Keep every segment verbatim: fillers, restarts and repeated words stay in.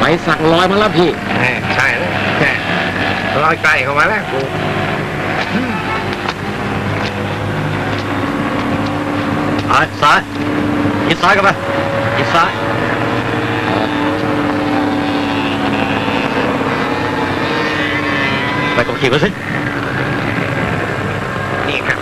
สั่งลอยมาแล้วพี่ใช่แล้วลอยไกลเข้ามาแล้วกูซ้ายซ้ายยิดซ้ายกันไปยิดซ้ายไปกดขี่ไปสินี่ครับ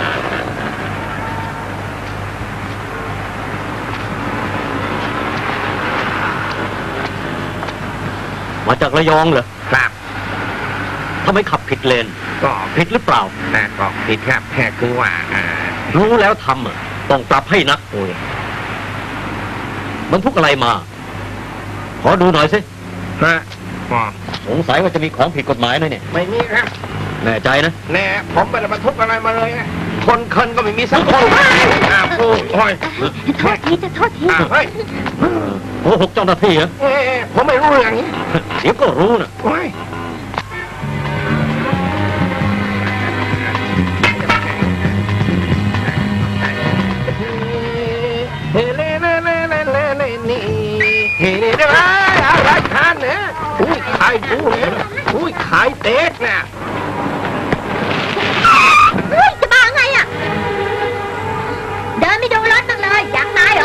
มาจากระยองเหรอครับทำไมขับผิดเลนก็ผิดหรือเปล่าก็ผิดครับแค่คือว่ารู้แล้วทำอ่ะต้องปรับให้นักโอ้ยมันทุกอะไรมาขอดูหน่อยสิฮะสงสัยว่าจะมีของผิดกฎหมายนะเนี่ยไม่มีครับแน่ใจนะแน่ผมไม่ได้บรรทุกอะไรมาเลยคนคนก็ไม่มีสักคนอ้าวกูโอ้ยโทษทีจะโทษทีเฮ้ยโอ้หกเจ้าหน้าที่เหรอผมไม่รู้เรื่องนี้เดี๋ยวก็รู้นะโอ้ยเฮ้เล่เล่เล่เล่เล่เล่นี่เฮ้เล่อะไรอะไรทานเนี่ยอุ้ยขายปูเนี่ยอุ้ยขายเต๊กเนี่ยเฮ้ยจะมาไงอ่ะเดินไม่ดูรถตั้งเลยอยากตายเหรอ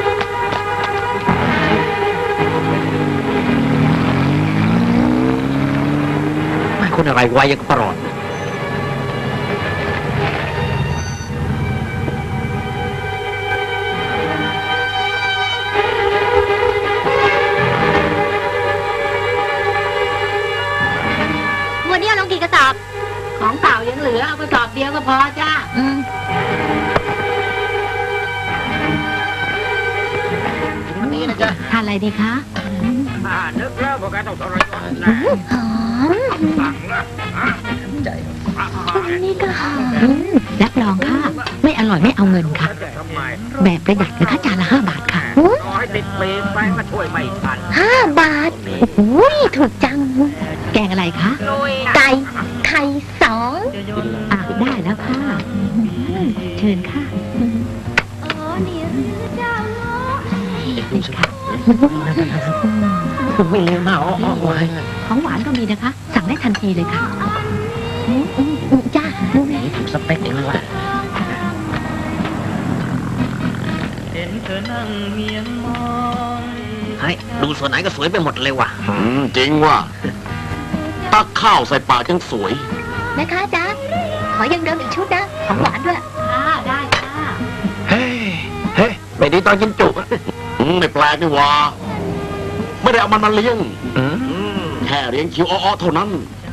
ไม่คนอะไรไวยังกระปรอดวันนี้ลงกี่กระสอบของเก่ายังเหลือเอากระสอบเดียวก็พอจ้าอืมนี่นะจ๊ะทานอะไรดีคะอ่านึกแล้วพวกแกต้องอะไรก่อนนะหอมสั่งนะใจนี่ก็หอมรับรองค่ะไม่อร่อยไม่เอาเงินค่ะแบบประหยัดเลยค่ะจานละห้าบาทค่ะขอให้ติดเบรกไปก็ช่วยไม่ทันห้าบาทโอ้ยถูกจังแกงอะไรคะไก่ไข่สองอ่ะได้แล้วค่ะเชิญค่ะดูสิค่ะไม่เลี้ยงมาอ๋อของหวานก็มีนะคะสั่งได้ทันทีเลยค่ะจ้าถูกสเปคเองว่ะเห็นเธอนั่งเมียนมองเฮ้ยดูส่วนไหนก็สวยไปหมดเลยว่ะจริงว่ะตักข้าวใส่ปากยังสวยนะคะจ๊ะขอยังเดิมอีกชุดนะของหวานด้วยค่ะได้ค่ะเฮ้ยเฮ้ยไม่ดีตอนกินจุไม่แปลกนี่วะไม่ได้เอามันมาเลี้ยงแค่เลี้ยงคิวอ้อเท่านั้น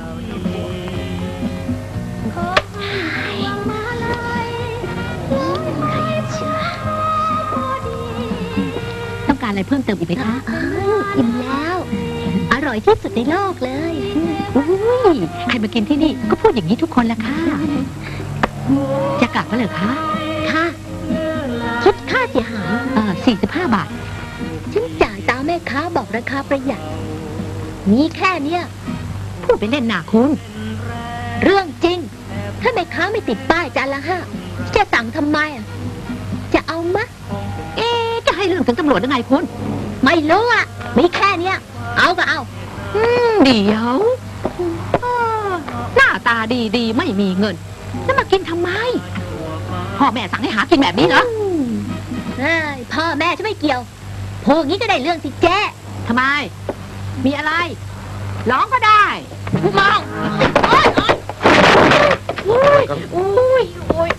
ต้องการอะไรเพิ่มเติมอีกไหมคะอิ่มแล้วอร่อยที่สุดในโลกเลยอุ้ยใครมากินที่นี่ก็พูดอย่างนี้ทุกคนละค่ะจะกลับมาเหรอคะค่ะคิดค่าเสียหายเออสี่สิบห้าบาทฉันจ่ายตามแม่ค้าบอกราคาประหยัดมีแค่เนี้ยพูดไปเล่นหนาคุณเรื่องจริงถ้าแม่ค้าไม่ติดป้ายจานละห้าจะสั่งทำไมอ่ะจะเอามะเอ๊ะจะให้เรื่องถึงตำรวจยังไงคุณไม่รู้อ่ะมีแค่เนี้ยเอาก็เอาอืมเดี๋ยวหน้าตาดีๆไม่มีเงินแล้วมากินทำไมพ่อแม่สั่งให้หากินแบบนี้เหรอเฮ้ยพ่อแม่ฉันไม่เกี่ยวพวกนี้ก็ได้เรื่องสิเจ๊ทำไมมีอะไรร้องก็ได้มองโอ๊ยโอ๊ยโอ๊ยโอ๊ย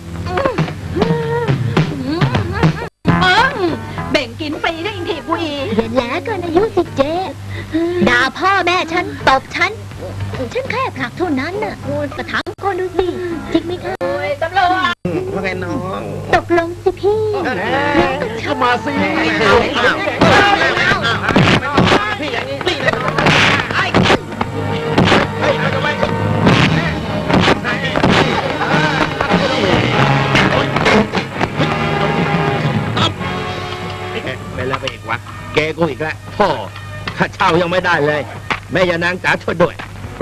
เบ่งกินฟรีก็ยังถีบกูอีกเห็นแล้วเกินอายุสิเจ๊ด่าพ่อแม่ฉันตบฉันฉันแค่ผลักเท่านั้นน่ะก็ถามคนดูสิจริงไหมคะตำรวจว่าไงน้องตกลงสิพี่ก็มาสิพี่อย่างนี้ตีเลยไอ้ไอ้ทำไมไปแล้วไปอีกวะแกกูอีกแล้วพ่อข้าเช่ายังไม่ได้เลยแม่ยานางจ๋าช่วยด้วย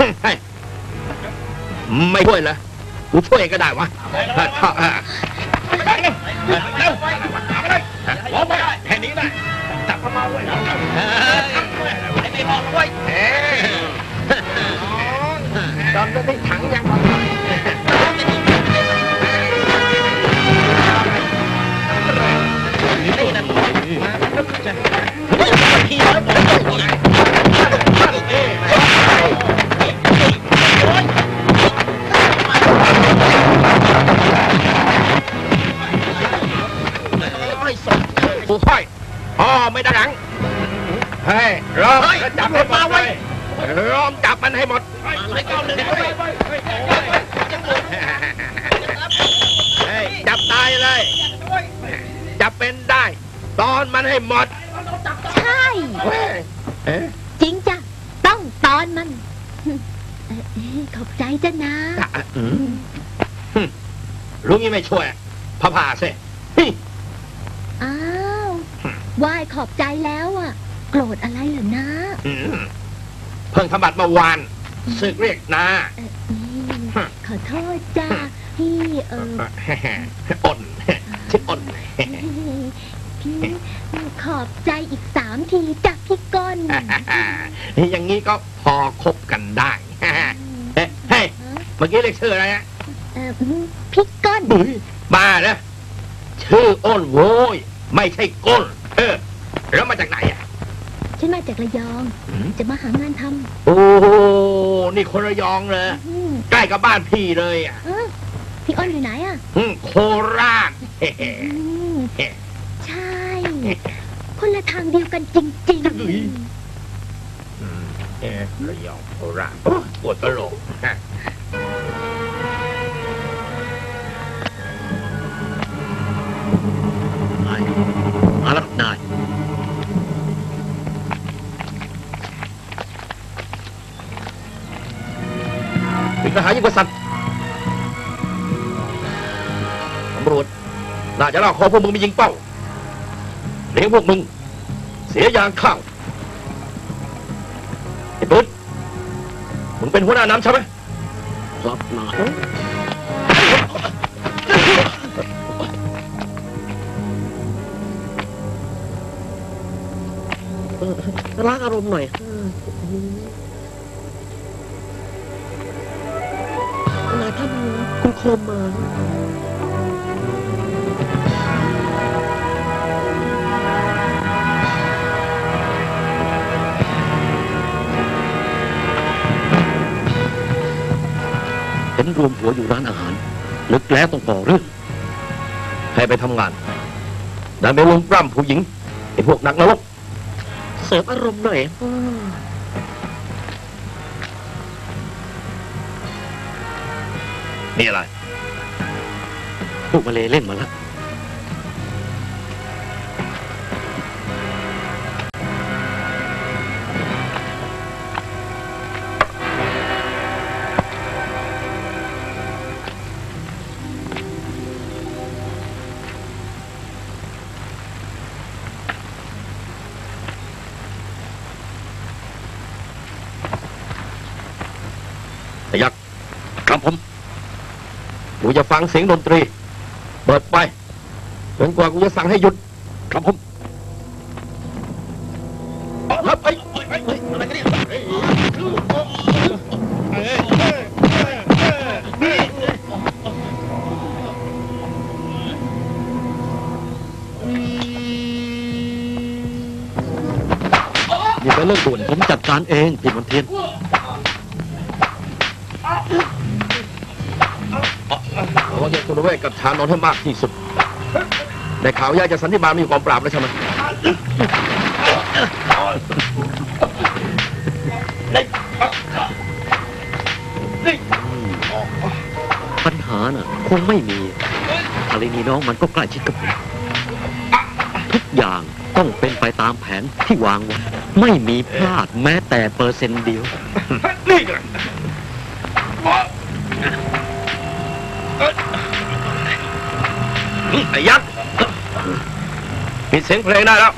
ไม่ช่วยเหรอกูช่วยก็ได้วะแค่นี้ได้จับเข้ามาไว้จอมที่ถังยังโอ้ยอ๋อไม่ได้หลังเฮ้ยรอมก็จับให้หมดเลยรอมจับมันให้หมดเฮ้ยจับตายเลยจับเป็นได้ตอนมันให้หมดใช่จริงจ้ะต้องตอนมันขอบใจจ้ะนะลุงยังไม่ช่วยพระพาสิอ้าวไหว้ขอบใจแล้วอ่ะโกรธอะไรเหรอนะเพิ่งทำบัตรเมื่อวานสึกเรียกนาขอโทษจ้าพี่เอออ่อนชิดอ่อนพี่ขอบใจอีกสามทีจ้ะพี่ก้นอย่างนี้ก็พอคบกันได้เฮ้ยเมื่อกี้เรียกชื่ออะไรนะพี่ก้นมาเนะชื่ออ้นโว้ยไม่ใช่ก้นเออแล้วมาจากไหนอ่ะฉันมาจากระยองจะมาหางานทำโอ้นี่คนระยองเลยใกล้กับบ้านพี่เลยอ่ะพี่อ้นอยู่ไหนอ่ะโคราชใช่คนละทางเดียวกันจริงๆเออระยองโคราชปวดตลกมาแล้วนายมีกระหายยิ่งกว่าสัตว์ตำรวจน่าจะล่าคอพวกมึงไปยิงเป้าเลี้ยงพวกมึงเสียยางข้าวไอ้ตุ๊ดมึงเป็นหัวหน้าน้ำใช่ไหมครับนายล้างอารมณ์หน่อยนายท่านคุณโคมมาเห็นรวมหัวอยู่ร้านอาหารนึกแล้วต้องก่อเรื่องให้ไปทำงานดันไปลงปล้ำผู้หญิงไอ้พวกนักนรกเสิร์ฟอารมณ์หน่อยนี่อะไรพวกมาเลเล่นมาแล้วไอ้ยักษ์ครับผมกูจะฟังเสียงดนตรีเปิดไปจนกว่ากูจะสั่งให้หยุดครับผมครับไอ้อะไรกันเนี่ยนี่เป็นเรื่องด่วนผมจัดการเองพี่มนเทียนว่าจะตุนเวทกับชานนท์ให้มากที่สุดในข่าวยากจะสันติบาลมีกองปราบแล้วใช่ไหมปัญหาน่ะคงไม่มีอะไรนี่น้องมันก็ใกล้ชิดกับผมทุกอย่างต้องเป็นไปตามแผนที่วางไว้ไม่มีพลาดแม้แต่เปอร์เซ็นต์เดียวนี่ไอ้ยักษ์มีเสียงเพลงได้แล้ว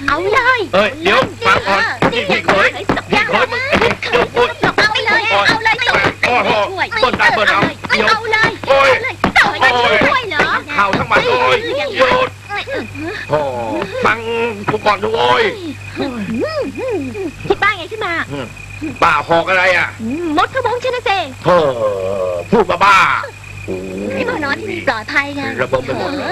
เอาเลยเอ้ยเดี๋ยวฟังก่อนพี่พี่เคยพี่เคยมึงเดี๋ยวโอ๊ยเอาไปเลยเอาเลยตบโอ้โหต้นได้เบิร์เอาเดี๋ยวเอาเลยโอ้ยต่อยช่วยเหรอข่าวทั้งวันโอ้ยหยุดโอ้ฟังกูก่อนดูโอ้ยคิดบ้าไงขึ้นมาบ้าหอกอะไรอ่ะมดขโมงชนะเซเฮ้อพูดบ้าบ้าให้พ่อนอนที่นี่ปลอดภัยไงระเบิดไปหมดเลย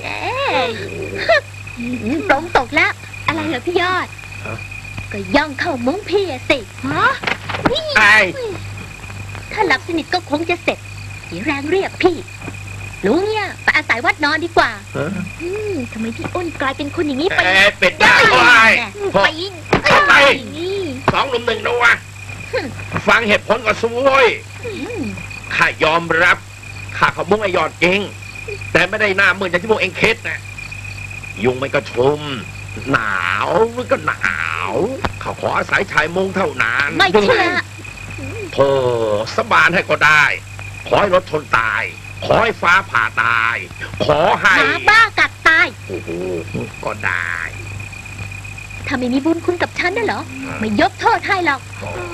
ปลงตกแล้ว อะไรเหรอพี่ยอด ก็ย่องเข้ามุ้งพี่สิฮะไอ้ถ้าหลับสนิทก็คงจะเสร็จเดี๋ยวแรงเรียกพี่รู้เนี่ยไปอาศัยวัดนอนดีกว่าอืมทำไมพี่อ้นกลายเป็นคนอย่างนี้ไปเอ้เป็ดได้โอ้ยไปไปสองหนุ่มหนึ่งนะวะฟังเหตุผลก่อนสวยข้ายอมรับข้าขโมยไอยอดจริงแต่ไม่ได้หน้ามืออย่างที่พวกเองคิดนะยุงมันก็ชุมหนาวมันก็หนาวเขาขออาศัยชายมุงเท่านั้นไม่เชื่อโธ่สบานให้ก็ได้ ขอให้รถชนตาย ขอให้ฟ้าผ่าตาย ขอให้หมาบ้ากัดตายโอ้โหก็ได้ถ้าไม่มีบุญคุณกับฉันน่ะเหรอ ไม่ยกโทษให้หรอก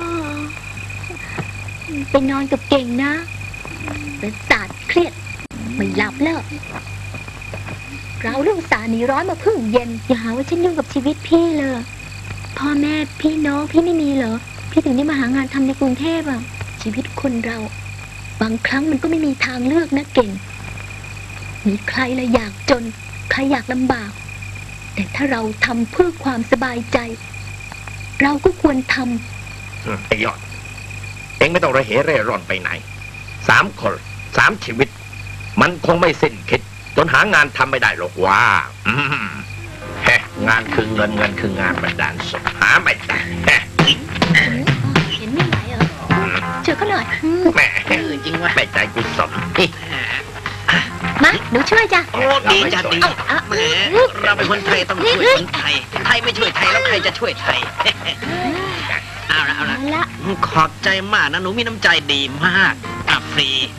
ไปนอนกับเก่งนะประสาทเครียดไม่หลับแล้วเราเรื่องสาหนีร้อนมาพึ่งเย็นอย่าหาว่าฉันยุ่งกับชีวิตพี่เลยพ่อแม่พี่น้องพี่ไม่มีเหรอพี่ถึงได้มาหางานทำในกรุงเทพอ่ะชีวิตคนเราบางครั้งมันก็ไม่มีทางเลือกนะเก่งมีใครละอยากจนใครอยากลำบากแต่ถ้าเราทำเพื่อความสบายใจเราก็ควรทำไอ้ยอดเองไม่ต้องระเหเร่ร่อนไปไหนสามคนสามชีวิตมันคงไม่สิ้นคิดจนหางานทำไม่ได้หรอกว่าอืมแฮะงานคือเงินเงินคืองานบันดาลสุขหาไม่ได้แฮะเห็นไม่ไหวเหรอเจอเขาหน่อยแหม่จริงว่าไม่ใจกุศลมาหนูช่วยจ้ะโอ้ดีจัดดีเอาแหมเราเป็นคนไทยต้องช่วยคนไทย ไทยไม่ช่วยไทยแล้วใครจะช่วยไทย เอาละเอาละเอาละขอบใจมากนะหนูมีน้ำใจดีมากอ่ะฟรี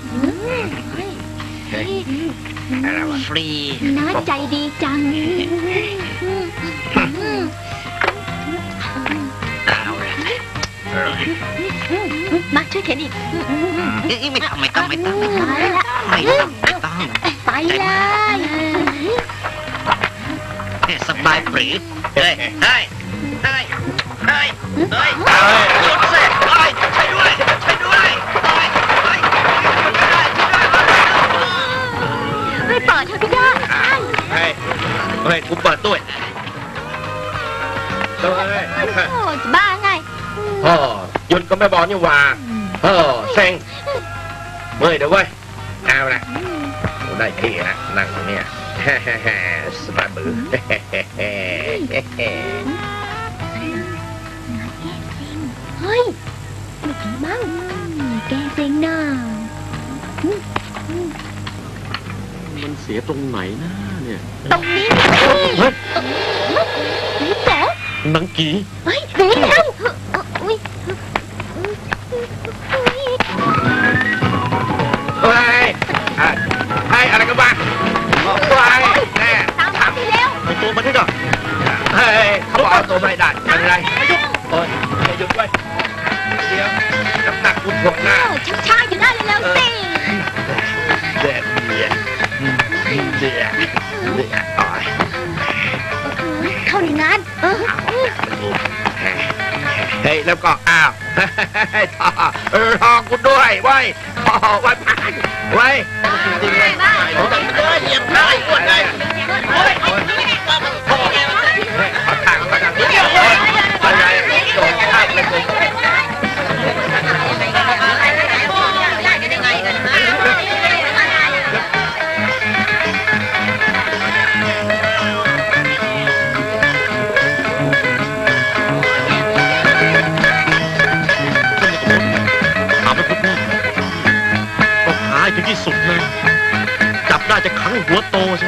อะไรวะฟรีน้าใจดีจังเอาละมาช่วยเข็นอีกเอ้ยไม่ต้องไม่ต้องไม่ต้องไม่ต้องมาแล้วไม่ต้องไม่ต้องไปเลยเอ้ยสบายปรือเฮ้ยเฮ้ยเฮ้ยเฮ้ยเฮ้ยหยุดสิเฮ้ยช่วยด้วยช่วยด้วยเฮ้ยเฮ้ยช่วยด้วยช่วยด้วยไม่เปิดเถอะพี่ยอดเฮ้ยเฮ้ยกูเปิดด้วยเฮ้ยโอ้จะบ้าไงพ่อหยุดก็ไม่บอกนี่ว่าเออเซ็งเมื่อยเดี๋ยวเว้ยเอาละได้ที่นะนั่งตรงเนี้ยสบายมือเฮ้ยไม่ถึงมั้งแกเซ็งน่ามันเสียตรงไหนนะเนี่ยตรงนี้เฮ้ยนี่แกนังกีเฮ้ยหนีแล้วอุ้ยเฮ้ยไอ้อะไรกันบ้างเฮ้ยแน่ตามมาเร็วเอาตัวมาที่ก่อนเฮ้ยเขาบอกเอาตัวไม่ได้ไม่เป็นไรหยุดโอ้ยหยุดไว้เดี๋ยวน้ำหนักกูถ่วงหน้าชักช้าอยู่ได้เร็วสิเดือดเดือดเดือดเดือดอ่อยเข้าในงานเออเฮ้ยแล้วก็อ้าวท่อเออรอกูด้วยไว้ท่อไว้พันไว้จริงเลยเลยเหยียบได้อ้วนได้โอ้ยขอทางมาทางนี้อะไรโดนข้ามเลยกูถึงที่สุดเลยจับได้จะขังหัวโตใช่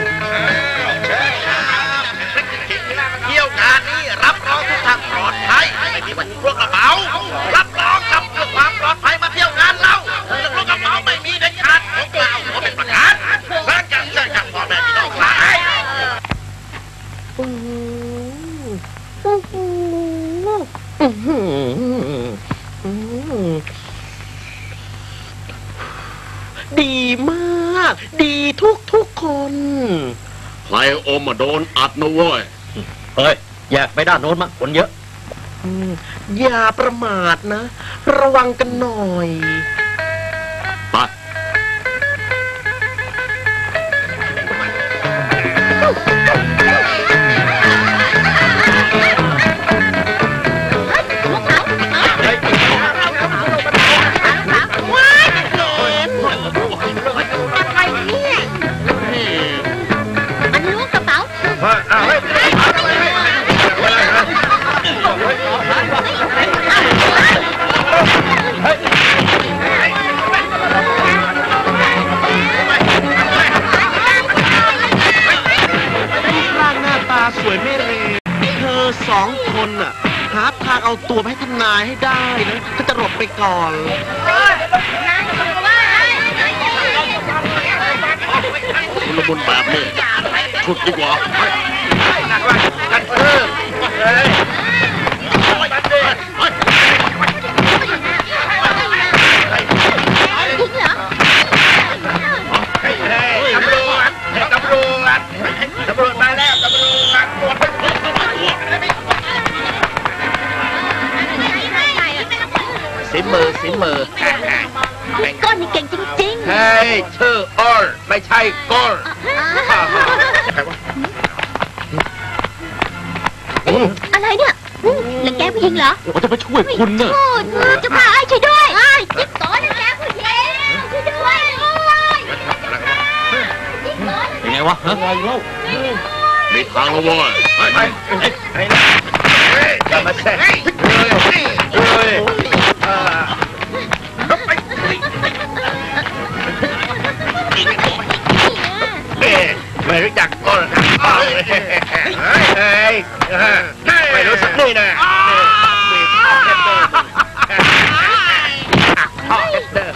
เที่ยวงานนี้รับรองทุกทางปลอดภัยไม่มีวันพวกกระเป๋ารับรองกับเพื่อความปลอดภัยมาเที่ยวงานเราเรื่องพวกกระเป๋าไม่มีเด็ดขาดผมกล่าวผมเป็นประกาศหลังจากเชิญกับพ่อแม่พี่น้องหลายโอ้ดีมาก ดีทุกทุกคนใครอมมาโดนอัดนะเว้ยเฮ้ย แยกไปด้านโน้นมาคนเยอะ อย่าประมาทนะ ระวังกันหน่อยไปมันล้วงกระเป๋าร่างหน้าตาสวยไม่เลวเธอสองคนน่ะ หาทางเอาตัวไปให้ทนายให้ได้นะ ก็จะหลบไปก่อนคุณละมุนแบบนี้ชุดดีกว่ากันเออเฮ้ยจริงเหรอตำรวจตำรวจตำรวจมาแล้วตำรวจสิมือสิมือก้อนนี่เก่งจริงๆเฮ้ยชื่ออ้อนไม่ใช่ก้อนอะไรเนี่ยแล้วแกผู้หญิงเหรอผมจะไปช่วยคุณน่ะโอ้ยจะพาไอ้ช่วยด้วยไอ้จิ๊บก้อนแล้วแกผู้หญิงช่วยด้วยโอ้ยจิ๊บก้อนยังไงวะฮะมีทางแล้วเว้ยเฮ้ยเฮ้ยเฮ้ยอย่ามาแทะเฮ้ยเฮ้ยไม่รู้จักก้อนครับเฮ้ยเฮ้ยไม่รู้สักนี่นะมีข้อเฮดเดอร์ข้อเฮดเดอร์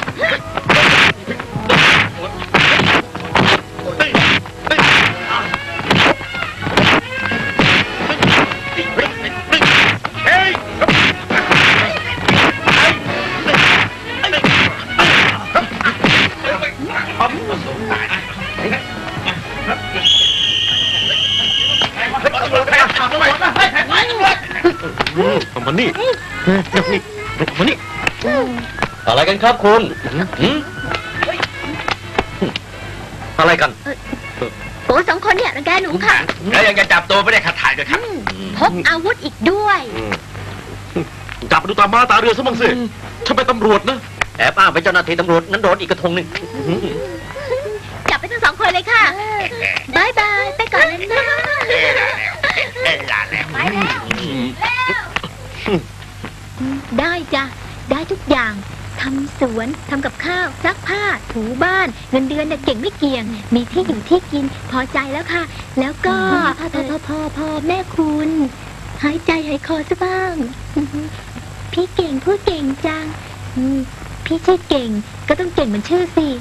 เอามานี่นี่เอามานี่อะไรกันครับคุณหืมอะไรกันโอ้สองคนเนี่ยรังแกหนูค่ะแล้วยังจะจับตัวไม่ได้ขัดถ่ายด้วยครับพกอาวุธอีกด้วยจับดูตามาตาเรือซะบ้างสิฉันเป็นตำรวจนะแอบอ้างเป็นเจ้าหน้าที่ตำรวจนั้นโดนอีกกระทงหนึ่งจับไปทั้งสองคนเลยค่ะบายบายไปก่อนเลยนะเอ้ยลาแล้วไปแล้วได้จ้ะได้ทุกอย่างทำสวนทำกับข้าวซักผ้าถูบ้านเงินเดือนเนี่ยเก่งไม่เกี่ยง มีที่อยู่ที่กินพอใจแล้วค่ะ แล้วก็พอพอพอพอแม่คุณหายใจหายคอซะบ้าง พี่เก่งพูดเก่งจังอืมพี่ชื่อเก่งก็ต้องเก่งเหมือนชื่อสิ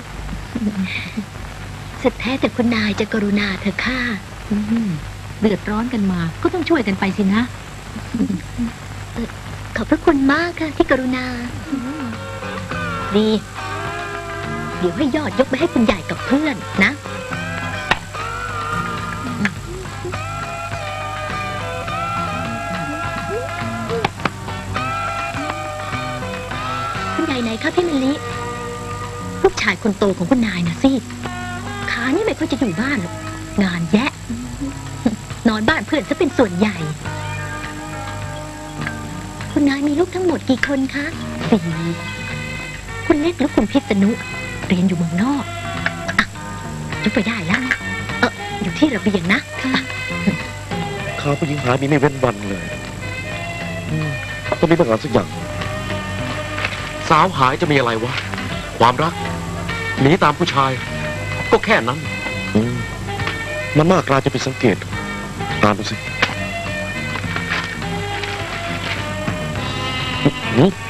สุดแท้แต่คุณนายจะกรุณาเถอะค่ะอืมเดือดร้อนกันมา ก็ต้องช่วยกันไปสินะขอบพระคุณมากค่ะที่กรุณาดีเดี๋ยวให้ยอดยกไปให้คุณใหญ่กับเพื่อนนะคุณใหญ่ไหนคะพี่มะลิลูกชายคนโตของคุณนายนะสิขานี่ไม่ค่อยจะอยู่บ้านหรอกงานแยะ นอนบ้านเพื่อนซะเป็นส่วนใหญ่ คุณนายมีลูกทั้งหมดกี่คนคะสี่คุณเล็กและคุณพิษณุเรียนอยู่เมืองนอกอ่ะยกไปได้แล้วเอออยู่ที่ระเบียงนะค่ะข่าวผู้หญิงหายมีไม่เว้นวันเลยอืมต้องมีบางอย่างสักอย่างสาวหายจะมีอะไรวะความรักหนีตามผู้ชาย ก็แค่นั้นอืมมันมากกลายจะเป็นสังเกตตามดูสิหืม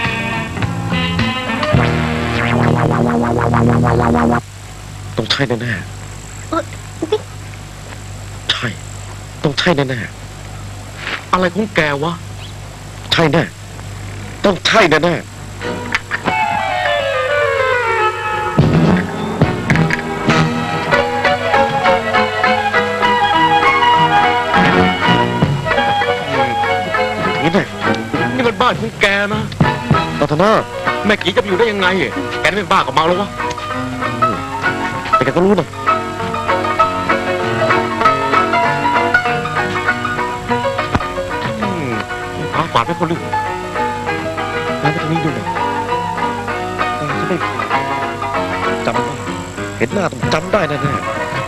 ต้องใช่แน่ๆใช่ต้องใช่แน่ๆอะไรของแกวะใช่แน่ต้องใช่แน่แน่นี่แน่นี่มันบ้านของแกนะรัตนาแม่กีจะไปอยู่ได้ยังไง แกนี่เป็นบ้ากับเมาแล้ววะแต่แกก็รู้นะอืมหาฝาดไปคนลืมแล้วก็ตรงนี้ดูหน่อยตาจะไม่ผิดจำได้เห็นหน้าต้องจำได้แน่แน่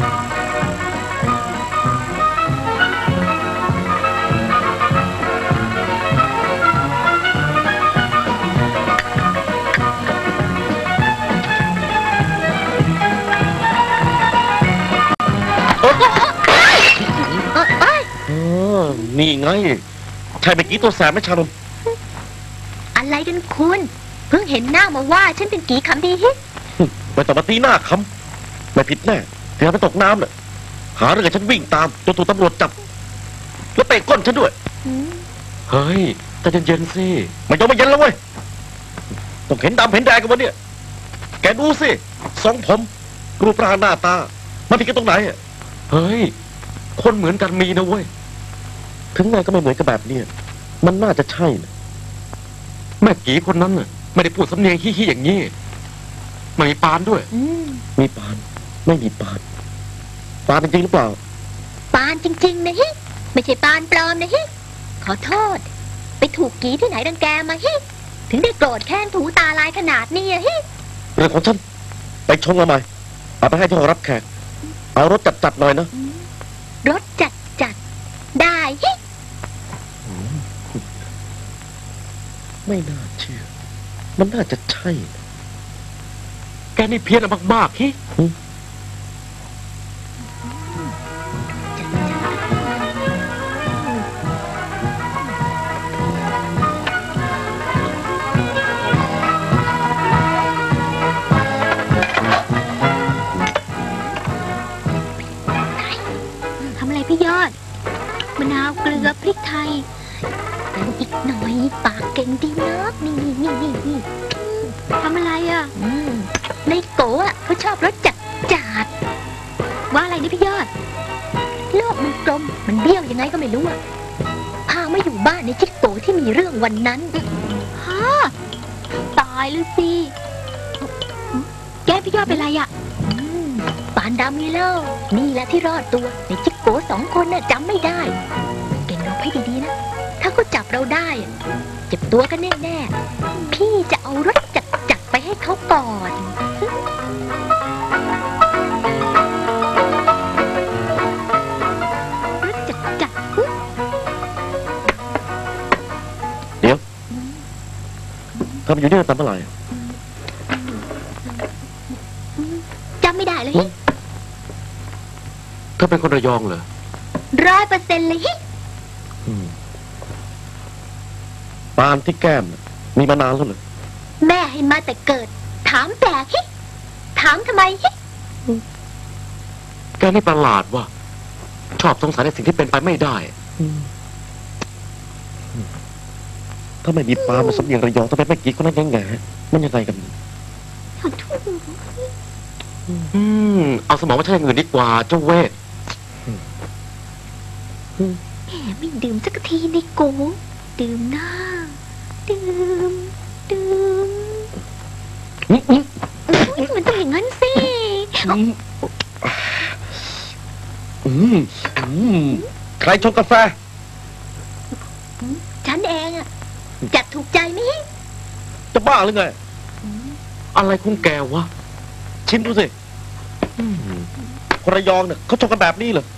อ๋อนี่ไงใช่เมื่อกี้ตัวแสบไหม่ชานมอะไรกันคุณ เพิ่งเห็นหน้ามาว่าฉันเป็นกี่คำดีฮิไม่ต้องมาตีหน้าคำไม่ผิดแน่เดี๋ยวไปตกน้ำน่ะหาเรื่องให้ฉันวิ่งตามจนถูกตำรวจจับแล้วเตะก้นฉันด้วยเฮ้ยใจเย็นๆสิไม่ยอมไม่เย็นแล้วเว้ยต้องเห็นดำเห็นแดงกันวะเนี่ยแกดูสิทรงผมรูปร่างหน้าตามันผิดกันตรงไหนอ่ะเฮ้ย คนเหมือนกันมีนะเว้ยถึงไงก็ไม่เหมือนกับแบบเนี้ยมันน่าจะใช่นะแม่กีคนนั้นน่ะ ไม่ได้พูดสำเนียงฮี้ๆอย่างนี้ไม่มีปานด้วยอืมมีปานไม่มีปานปานจริงๆหรือเปล่าปานจริง ๆ นะฮิ ไม่ใช่ปานปลอมนะฮิ ขอโทษ ไปถูกกีที่ไหนรังแกมาฮิ ถึงได้โกรธแค้นถูตาลายขนาดนี้อะฮิเรื่องของฉันไปชงมาใหม่เอาไปให้ที่ห้องรับแขกเอารถจัดๆหน่อยนะรถจัดจัดได้ฮิไม่น่าเชื่อ มันน่าจะใช่แกนี่เพี้ยนมากๆฮิทำอะไรพี่ยอด มะนาวเกลือพริกไทยแต่อีกหน่อยปากเก่งดีนักนี่นี่นี่นี่ทำอะไรอ่ะอืมในโกะเขาชอบรสจัดจัดว่าอะไรนี่พี่ยอด โลกมันกลมมันเบี้ยวยังไงก็ไม่รู้อ่ะพามาอยู่บ้านในจิกโกที่มีเรื่องวันนั้นฮะตายเลยสิแกพี่ยอดเป็นไรอ่ะปานดำไงเล่านี่แหละที่รอดตัวในจิกโกสองคนน่ะจำไม่ได้เก่งเราให้ดีๆนะถ้าเขาจับเราได้อะเจ็บตัวกันแน่ๆพี่จะเอารถจัดจัดไปให้เขาก่อนรถจัดจัดเดี๋ยวทำอยู่เนี่ยตั้งเมื่อไหร่จำไม่ได้เลยฮิเธอเป็นคนระยองเหรอร้อยเปอร์เซ็นต์เลยฮิอืมปานที่แก้มน่ะมีมานานแล้วเหรอแม่ให้มาแต่เกิด ถามแปลกฮิถามทำไมฮิแกนี่ประหลาดว่ะ ชอบสงสัยในสิ่งที่เป็นไปไม่ได้ถ้าไม่มีปานมาสำเนียงระยองทำไมแม่กี้คนนั้นแง่แง่มันยังไงกันอืม เอาสมองมาใช้อย่างอื่นดีกว่าเจ้าเวทแหมไม่ดื่มสักทีในโกดื่มหน้าดื่มดื่มอุ๊ยมันต้องอย่างนั้นสิอืมอืมใครชงกาแฟฉันเองอะจัดถูกใจไหมฮิจะบ้าหรือไงอะไรของแกวะชิมดูสิคนระยองเนี่ยเขาชงกันแบบนี้เหรอ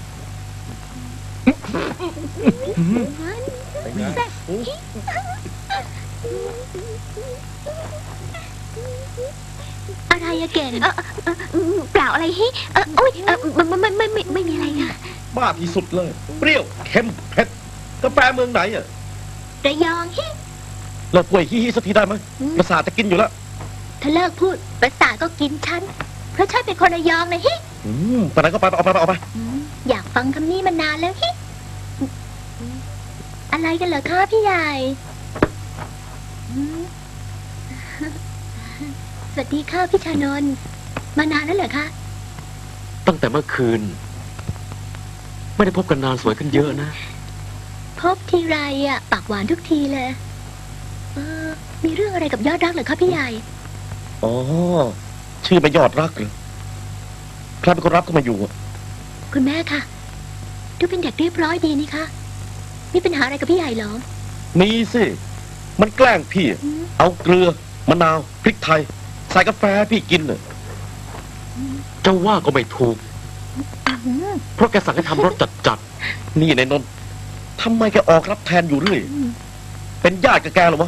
แซ่บอะไรอะเก่งเออเออเออเปล่าอะไรฮิเออโอ๊ยเออไม่ไม่ไม่ไม่ไม่มีอะไรค่ะบ้าที่สุดเลย เปรี้ยวเค็มเผ็ดกาแฟเมืองไหนอ่ะระยองฮิเลิกป่วยฮีฮีสักทีได้ไหมประสาทจะกินอยู่แล้วถ้าเลิกพูดประสาทก็กินฉันเพราะฉันเป็นคนระยองนะฮิอืมไปไหนก็ไปเอาไปเอาไปอยากฟังคำนี้มานานแล้วฮิอะไรกันเหรอคะพี่ใหญ่อืมสวัสดีค่ะพี่ชานนท์มานานแล้วเหรอคะตั้งแต่เมื่อคืน ไม่ได้พบกันนานสวยขึ้นเยอะนะพบทีไรอ่ะปากหวานทุกทีเลยเออมีเรื่องอะไรกับยอดรักเหรอคะพี่ใหญ่อ๋อ ชื่อไม่ยอดรักเหรอใครเป็นคนรับก็มาอยู่อะคุณแม่ค่ะดูเป็นเด็กเรียบร้อยดีนี่คะมีปัญหาอะไรกับพี่ใหญ่เหรอมีสิ มันแกล้งพี่อืมเอาเกลือ มะนาว พริกไทย ใส่กาแฟให้พี่กินน่ะเจ้าว่าก็ไม่ถูกอืมเพราะแกสั่งให้ทำรสจัดนี่ในนนท์ทำไมแกออกรับแทนอยู่เรื่อยอืมเป็นญาติกับแกเหรอวะ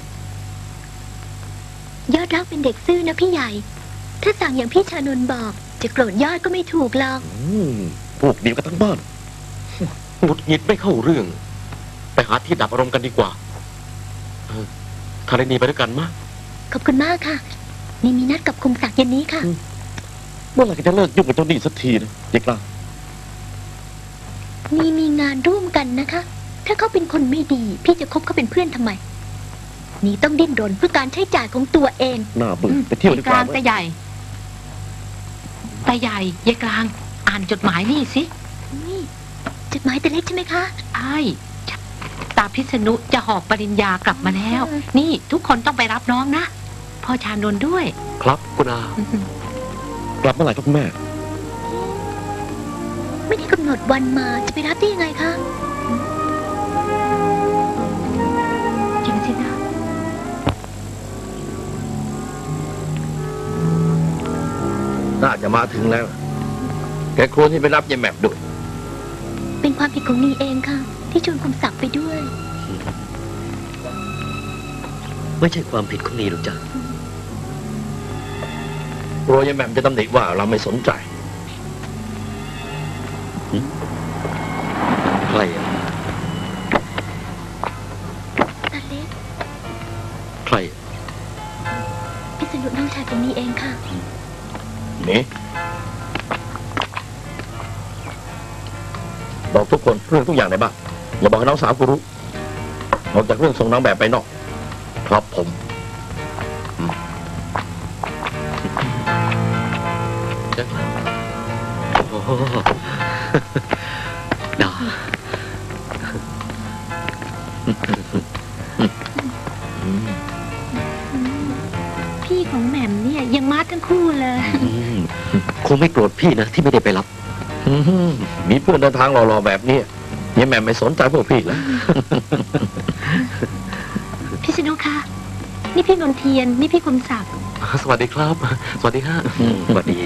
ยอดรักเป็นเด็กซื่อนะพี่ใหญ่ ถ้าสั่งอย่างพี่ชานนท์บอก จะโกรธยอดก็ไม่ถูกหรอกอืมพวกเดียวกันทั้งบ้านๆหงุดหงิดไม่เข้าเรื่อง ไปหาที่ดับอารมณ์กันดีกว่าเออคาเรนีไปด้วยกันมะขอบคุณมากค่ะ นี่มีนัดกับคงศักดิ์เย็นนี้ค่ะเมื่อไหร่จะเลิกยุ่งกับเจ้าหนี้สักทีนะเด็กล่ะนี่มีงานร่วมกันนะคะ ถ้าเขาเป็นคนไม่ดี พี่จะคบเขาเป็นเพื่อนทำไม นี่ต้องดิ้นรนเพื่อการใช้จ่ายของตัวเองหน้าเบื่อไปเที่ยวดีกกว่าลางเว้ตาย ใหญ่ตาใหญ่ยายกลาง อ่านจดหมายนี่สินี่จดหมายแต่เล็กใช่ไหมคะใช่ตาพิษณุจะหอบปริญญากลับมาแล้ว นี่ทุกคนต้องไปรับน้องนะพ่อชานนท์ด้วยครับคุณอากลับเมื่อไหร่ครับคุณแม่ไม่ได้กำหนดวันมาจะไปรับได้ยังไงคะจริงสินะน่าจะมาถึงแล้ว แกควรที่ไปรับยายแหม่มด้วยเป็นความผิดของนีเองค่ะ ที่ชวนคมศักดิ์ไปด้วยไม่ใช่ความผิดของนีหรอกจ้ะกลัวยายแหม่มจะตำหนิว่าเราไม่สนใจใครอะตาเล็กใครอะพิษณุน้องชายของนีเองค่ะนี่บอกทุกคนเรื่องทุกอย่างในบ้านอย่าบอกให้น้องสาวกูรู้นอกจากเรื่องส่งนางแบบไปนอกครับผม โอ้โหดาพี่ของแหม่มเนี่ยยังมาดทั้งคู่เลยอืมคงไม่โกรธพี่นะที่ไม่ได้ไปรับอื้อหือมีเพื่อนเดินทางหล่อๆแบบนี้ยายแหม่มไม่สนใจพวกพี่แล้วพี่สนุกคะนี่พี่นนเทียน นี่พี่คมศักดิ์สวัสดีครับ สวัสดีฮะอืมสวัสดี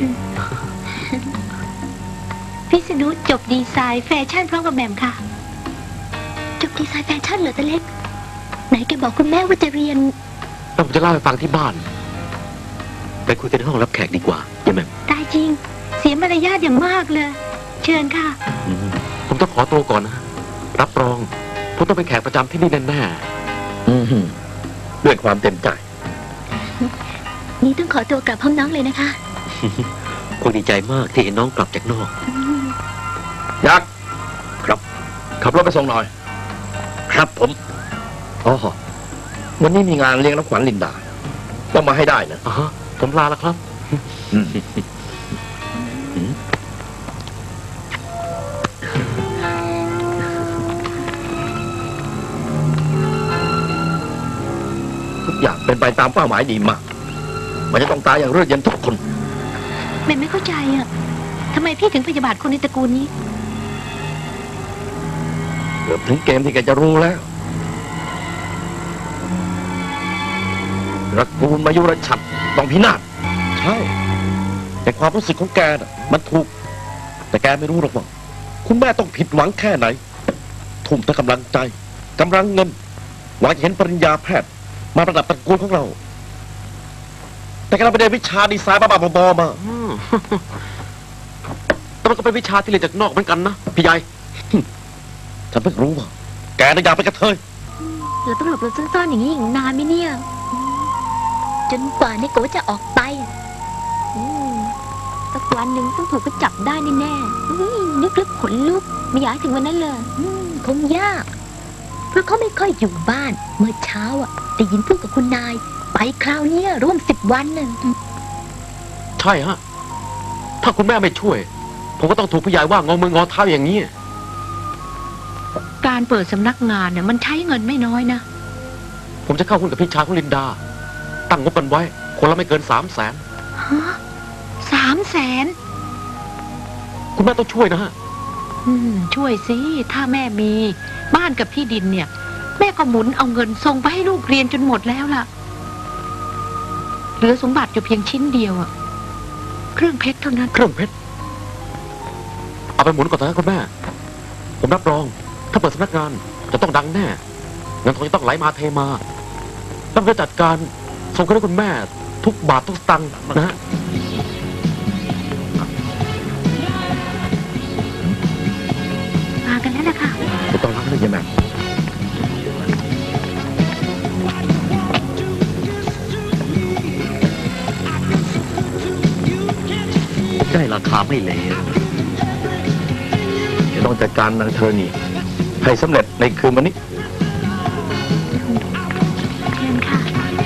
พี่สนุกจบดีไซน์แฟชั่นพร้อมกับแหม่มค่ะ จบดีไซน์แฟชั่นเหรอตาเล็ก ไหนแกบอกคุณแม่ว่าจะเรียนเราจะเล่าให้ฟังที่บ้าน ไปคุยกันในห้องรับแขกดีกว่าใช่ไหมตายจริง เสียมารยาทอย่างมากเลย เชิญค่ะอืมผมต้องขอตัวก่อนนะ รับรองผมต้องเป็นแขกประจำที่นี่แน่อื้อหือด้วยความเต็มใจนี่ต้องขอตัวกลับห้องน้องเลยนะคะๆคงดีใจมากที่เห็นน้องกลับจากนอกยักษ์ครับขับรถไปส่งหน่อย ครับผมอ๋อวันนี้มีงานเลี้ยงน้ำขวัญลินดาต้องมาให้ได้นะอ๋อผมลาแล้วครับอืมทุกอย่างเป็นไปตามเป้าหมายดีมาก มันจะต้องตายอย่างเลือดเย็นทุกคนแม่ไม่เข้าใจอ่ะทำไมพี่ถึงพยาบาทคนในตระกูลนี้เกือบถึงเกมที่แกจะรู้แล้วตระกูลมายุรชัดต้องพินาศใช่ แต่ความรู้สึกของแกน่ะมันถูก แต่แกไม่รู้หรอกว่าคุณแม่ต้องผิดหวังแค่ไหน ทุ่มทั้งกำลังใจกำลังเงินหวังจะเห็นปริญญาแพทย์มาประดับตระกูลของเรา แต่แกเราไปเรียนวิชาดีไซน์บ้าๆบอๆมาอืม แต่มันก็เป็นวิชาที่เรียนจากนอกเหมือนกันนะพี่ใหญ่ฉันเพิ่งรู้ว่าแกน่ะอยากไปนกระเทยเราต้องหลบหลบซ่อนๆอย่างนี้อีกนานไหมเนี่ย จนกว่าในโกจะออกไปอืมสักวันหนึ่งต้องถูกก็จับได้แน่ๆอุ๊ยนึกลึกขนลุกไม่อยากให้ถึงวันนั้นเลยอืมคงยาก เพราะเขาไม่ค่อยอยู่บ้าน เมื่อเช้าอ่ะได้ยินพูดกับคุณนาย ไปคราวเนี้ยร่วมสิบวันน่ะใช่ฮะ ถ้าคุณแม่ไม่ช่วย ผมก็ต้องถูกผู้ใหญ่ว่างอมืองอเท้าอย่างนี้การเปิดสำนักงานเนี่ยมันใช้เงินไม่น้อยนะผมจะเข้าหุ้นกับพี่ชายของลินดา ตั้งงบกันไว้ คนละไม่เกินสามแสนฮะสามแสนคุณแม่ต้องช่วยนะฮะอืม ช่วยสิ ถ้าแม่มีบ้านกับที่ดินเนี่ย แม่ก็หมุนเอาเงินส่งไปให้ลูกเรียนจนหมดแล้วล่ะ เหลือสมบัติอยู่เพียงชิ้นเดียวอะเครื่องเพชรเท่านั้นเครื่องเพชร เอาไปหมุนก่อนนะคุณแม่ ผมรับรอง ถ้าเปิดสำนักงานจะต้องดังแน่เงินทองจะต้องไหลมาเทมา ต้องจะจัดการส่งคืนให้คุณแม่ ทุกบาททุกสตังค์นะฮะมากันแล้วล่ะค่ะจะต้องรับเรื่องยังไงได้ราคาไม่เลวจะต้องจัดการนางเธอนี่ให้สำเร็จในคืนวันนี้เชิญค่ะ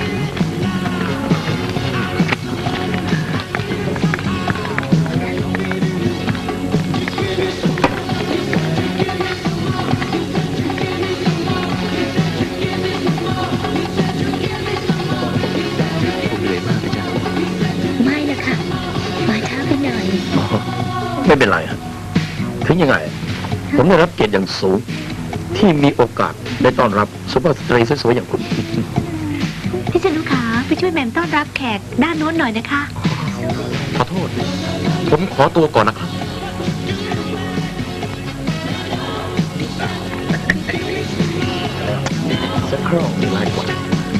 ผมเหนื่อยมากเลยจ้ะไม่ละค่ะ มาช้าไปหน่อยไม่เป็นไรฮะถึงยังไง ผมได้รับเกียรติอย่างสูง ที่มีโอกาสได้ต้อนรับสุภาพสตรีสวยๆอย่างคุณพี่ชนุขาไปช่วยแหม่มต้อนรับแขกด้านโน้นหน่อยนะคะขอโทษ ผมขอตัวก่อนนะครับสักครู่ง่ายกว่า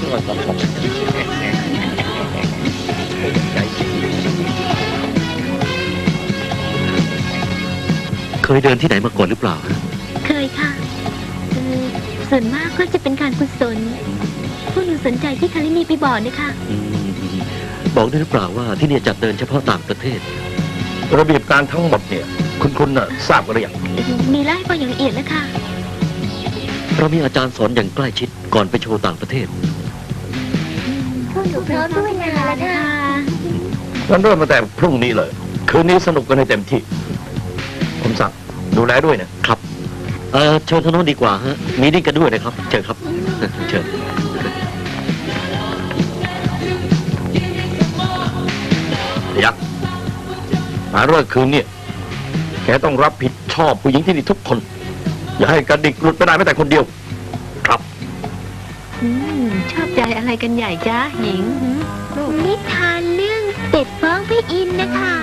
เคยเดินที่ไหนมาก่อนหรือเปล่าฮะเคยค่ะเออส่วนมากก็จะเป็นการกุศลพวกหนูสนใจที่คารินีไปบอกนะคะอืมบอกได้หรือเปล่าว่าที่เนี่ยจัดเดินเฉพาะต่างประเทศระเบียบการทั้งหมดเนี่ย คุณคุณน่ะทราบกันหรือยังมีไล่ฟังอย่างละเอียดแล้วค่ะเรามีอาจารย์สอนอย่างใกล้ชิดก่อนไปโชว์ต่างประเทศพวกหนูพร้อมด้วยงานแล้วค่ะงั้นเริ่มมาแต่พรุ่งนี้เลย คืนนี้สนุกกันให้เต็มที่ ผมสั่งดูแลด้วยนะครับเออเชิญทางโน้นดีกว่าฮะ มีดิ้งกันด้วยนะครับ เชิญครับ เชิญยักษ์มาเรื่องคืนเนี่ยแกต้องรับผิดชอบผู้หญิงที่นี่ทุกคน อย่าให้กระดิกหลุดไปได้แม้แต่คนเดียว ครับอืม ชอบใจอะไรกันใหญ่จ้าหญิงหืมลูกนิทานเรื่องเป็ดฟ้องพี่อินนะคะ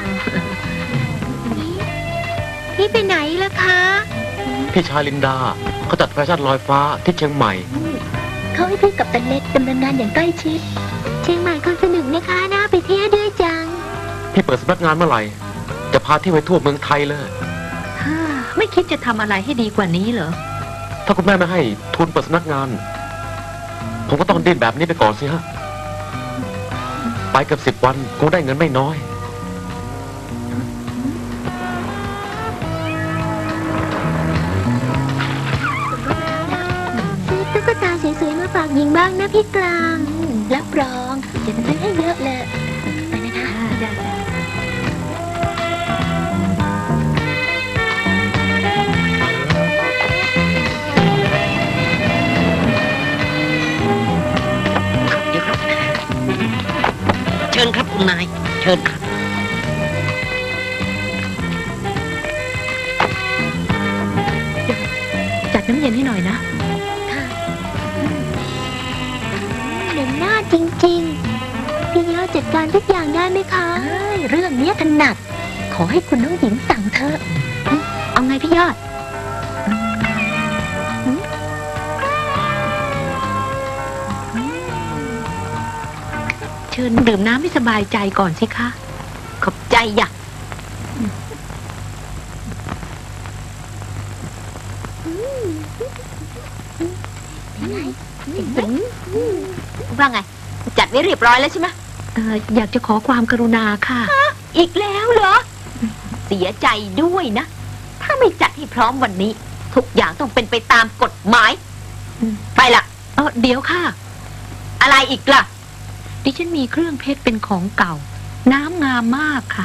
พี่ไปไหนล่ะคะพี่ชายลินดาเขาจัดแฟชั่นลอยฟ้าที่เชียงใหม่เขาให้พี่กับตันเล็กดำเนินงานอย่างใกล้ชิด เชียงใหม่ก็สนุกนะคะน่าไปเที่ยวด้วยจังพี่เปิดสำนักงานเมื่อไหร่ จะพาที่ไปทั่วเมืองไทยเลยฮ่าไม่คิดจะทำอะไรให้ดีกว่านี้เหรอถ้าคุณแม่ไม่ให้ทุนเปิดสำนักงาน ผมก็ต้องดิ้นแบบนี้ไปก่อนสิฮะ ไปเกับสิบวันคงได้เงินไม่น้อยซื้อตุ๊กตาสวยๆมาฝากหญิงบ้างนะพี่กลางรับรองจะซื้อให้เยอะเลย ไปนะคะจ้าจ้าเดี๋ยวครับ เชิญครับคุณนาย เชิญครับจัดน้ำเย็นให้หน่อยนะค่ะเหนือหน้าจริงๆ พี่ยอดจัดการทุกอย่างได้ไหมคะเรื่องนี้ถนัด ขอให้คุณน้องหญิงสั่งเถอะเอาไงพี่ยอด เชิญดื่มน้ำให้สบายใจก่อนสิคะ ขอบใจอย่ะว่าไง จัดไว้เรียบร้อยแล้วใช่ไหมเอออยากจะขอความกรุณาค่ะ อีกแล้วเหรอ เสียใจด้วยนะ ถ้าไม่จัดให้พร้อมวันนี้ ทุกอย่างต้องเป็นไปตามกฎหมายไปละเออเดี๋ยวค่ะ อะไรอีกล่ะ ดิฉันมีเครื่องเพชรเป็นของเก่า น้ำงามมากค่ะ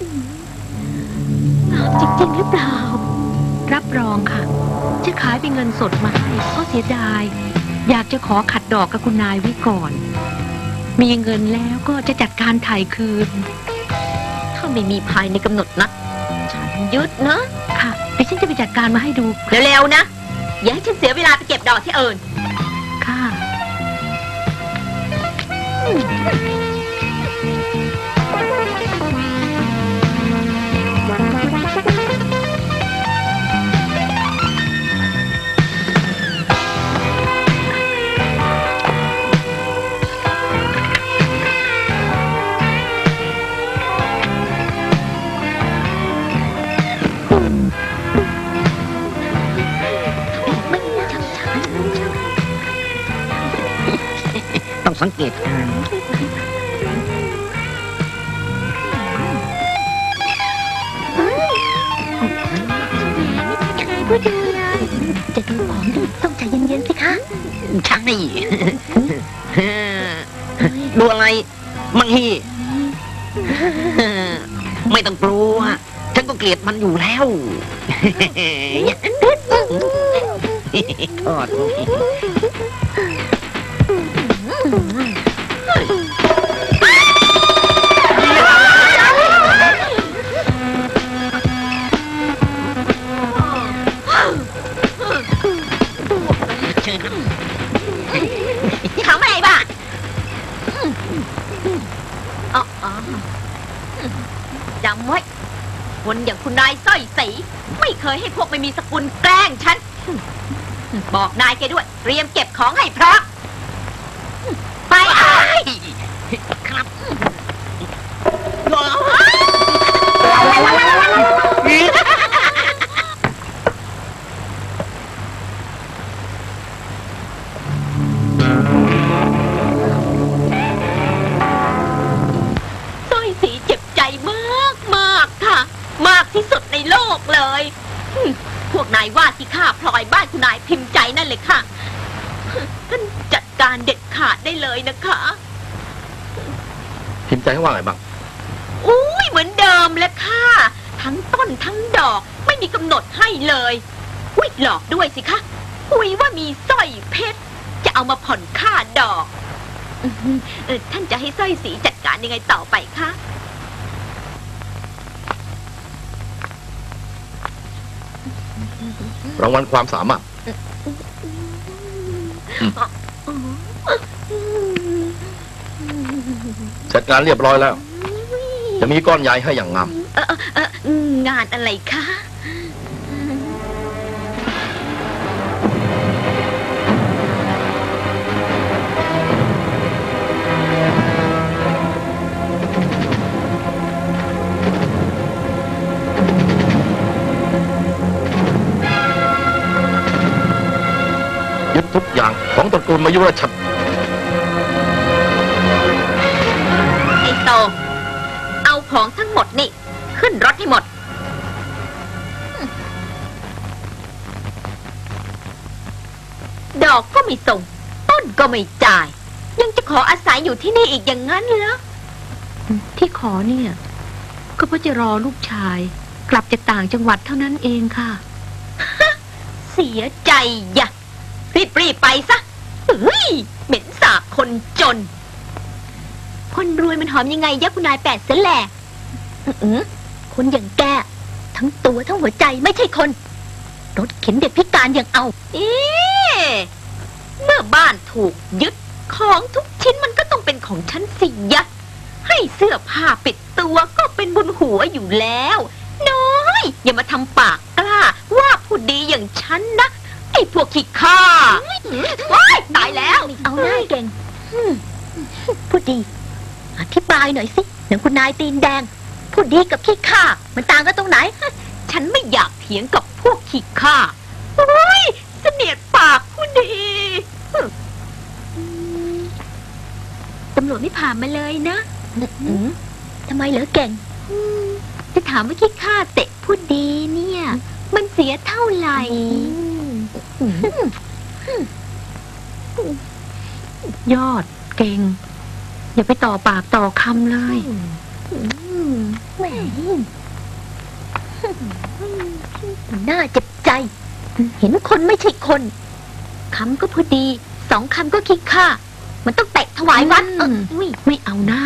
จริงๆหรือเปล่ารับรองค่ะ จะขายเป็นเงินสดมาให้ก็เสียดาย อยากจะขอขัดดอกกับคุณนายไว้ก่อน มีเงินแล้วก็จะจัดการถ่ายคืนถ้าไม่มีภายในกำหนดนัดฉันยึดนะค่ะดิฉันจะไปจัดการมาให้ดูเร็วๆนะ อย่าให้ฉันเสียเวลาไปเก็บดอกที่อื่นค่ะต้องสังเกตการณ์ใครพูดถึงเลยจะดูของดีต้องใจเย็นๆสิคะใช่ ดูอะไร มังฮีไม่ต้องกลัว ฉันก็เกลียดมันอยู่แล้วโทษทำอะไรบ้างอ๋ออ๋อจำไว้ คนอย่างคุณนายสร้อยสีไม่เคยให้พวกไม่มีสกุลแกล้งฉัน บอกนายแกด้วย เตรียมเก็บของให้พร้อมไปไอ้ครับสร้อยสีเจ็บใจมากมากค่ะ มากที่สุดในโลกเลยอืมพวกนายว่าที่ข้าพลอยบ้านคุณนายพิมพ์ใจนั่นเลยค่ะท่านจัดการเด็ดขาดได้เลยนะคะพิมพ์ใจให้ว่าไงบ้างอุ้ยเหมือนเดิมเลยค่ะ ทั้งต้นทั้งดอกไม่มีกำหนดให้เลยอุ้ยหลอกด้วยสิคะคุยว่ามีสร้อยเพชรจะเอามาผ่อนค่าดอกอื้อหือเอ่อท่านจะให้สร้อยสีจัดการยังไงต่อไปคะรางวัลความสามารถ จัดงานเรียบร้อยแล้ว จะมีก้อนใหญ่ให้อย่างงามเออเออเอองานอะไรคะยึดทุกอย่างของตระกูลมายุรชัดไอ้โต เอาของทั้งหมดนี่ ขึ้นรถให้หมด ดอกก็ไม่ส่ง ต้นก็ไม่จ่าย ยังจะขออาศัยอยู่ที่นี่อีกอย่างนั้นเหรอที่ขอเนี่ย ก็เพื่อจะรอลูกชาย กลับจากต่างจังหวัดเท่านั้นเองค่ะเสียใจอย่ะรีบรีบๆไปซะเฮ้ยเหม็นสาบคนจน คนรวยมันหอมยังไงยะคุณนายแปดเสนแหละอื้อคนอย่างแกทั้งตัวทั้งหัวใจไม่ใช่คน รถเข็นเด็กพิการยังเอา เอ๊ะเมื่อบ้านถูกยึดของทุกชิ้นมันก็ต้องเป็นของฉันสิยะ ให้เสื้อผ้าปิดตัวก็เป็นบนหัวอยู่แล้ว น้อยอย่ามาทำปากกล้าว่าผู้ดีอย่างฉันนะไอ้พวกขี้ข้าว้ายตายแล้วเอาหน้าเก่งพูดดีอธิบายหน่อยสิหนังคุณนายตีนแดงพูดดีกับขี้ข้ามันต่างกันตรงไหน ฉันไม่อยากเถียงกับพวกขี้ข้าโอ้ยเสนียดปากผู้ดีตำรวจไม่ผ่านมาเลยนะทำไมเหรอเก่งจะถามว่าขี้ข้าเตะผู้ดีเนี่ยมันเสียเท่าไหร่ยอดเก่ง อย่าไปต่อปากต่อคำเลยแหมน่าเจ็บใจ เห็นคนไม่ใช่คนคำก็พอดีสองคำก็คิดค่ามันต้องเตะถวายวัดเอออุ้ยไม่เอาหน้า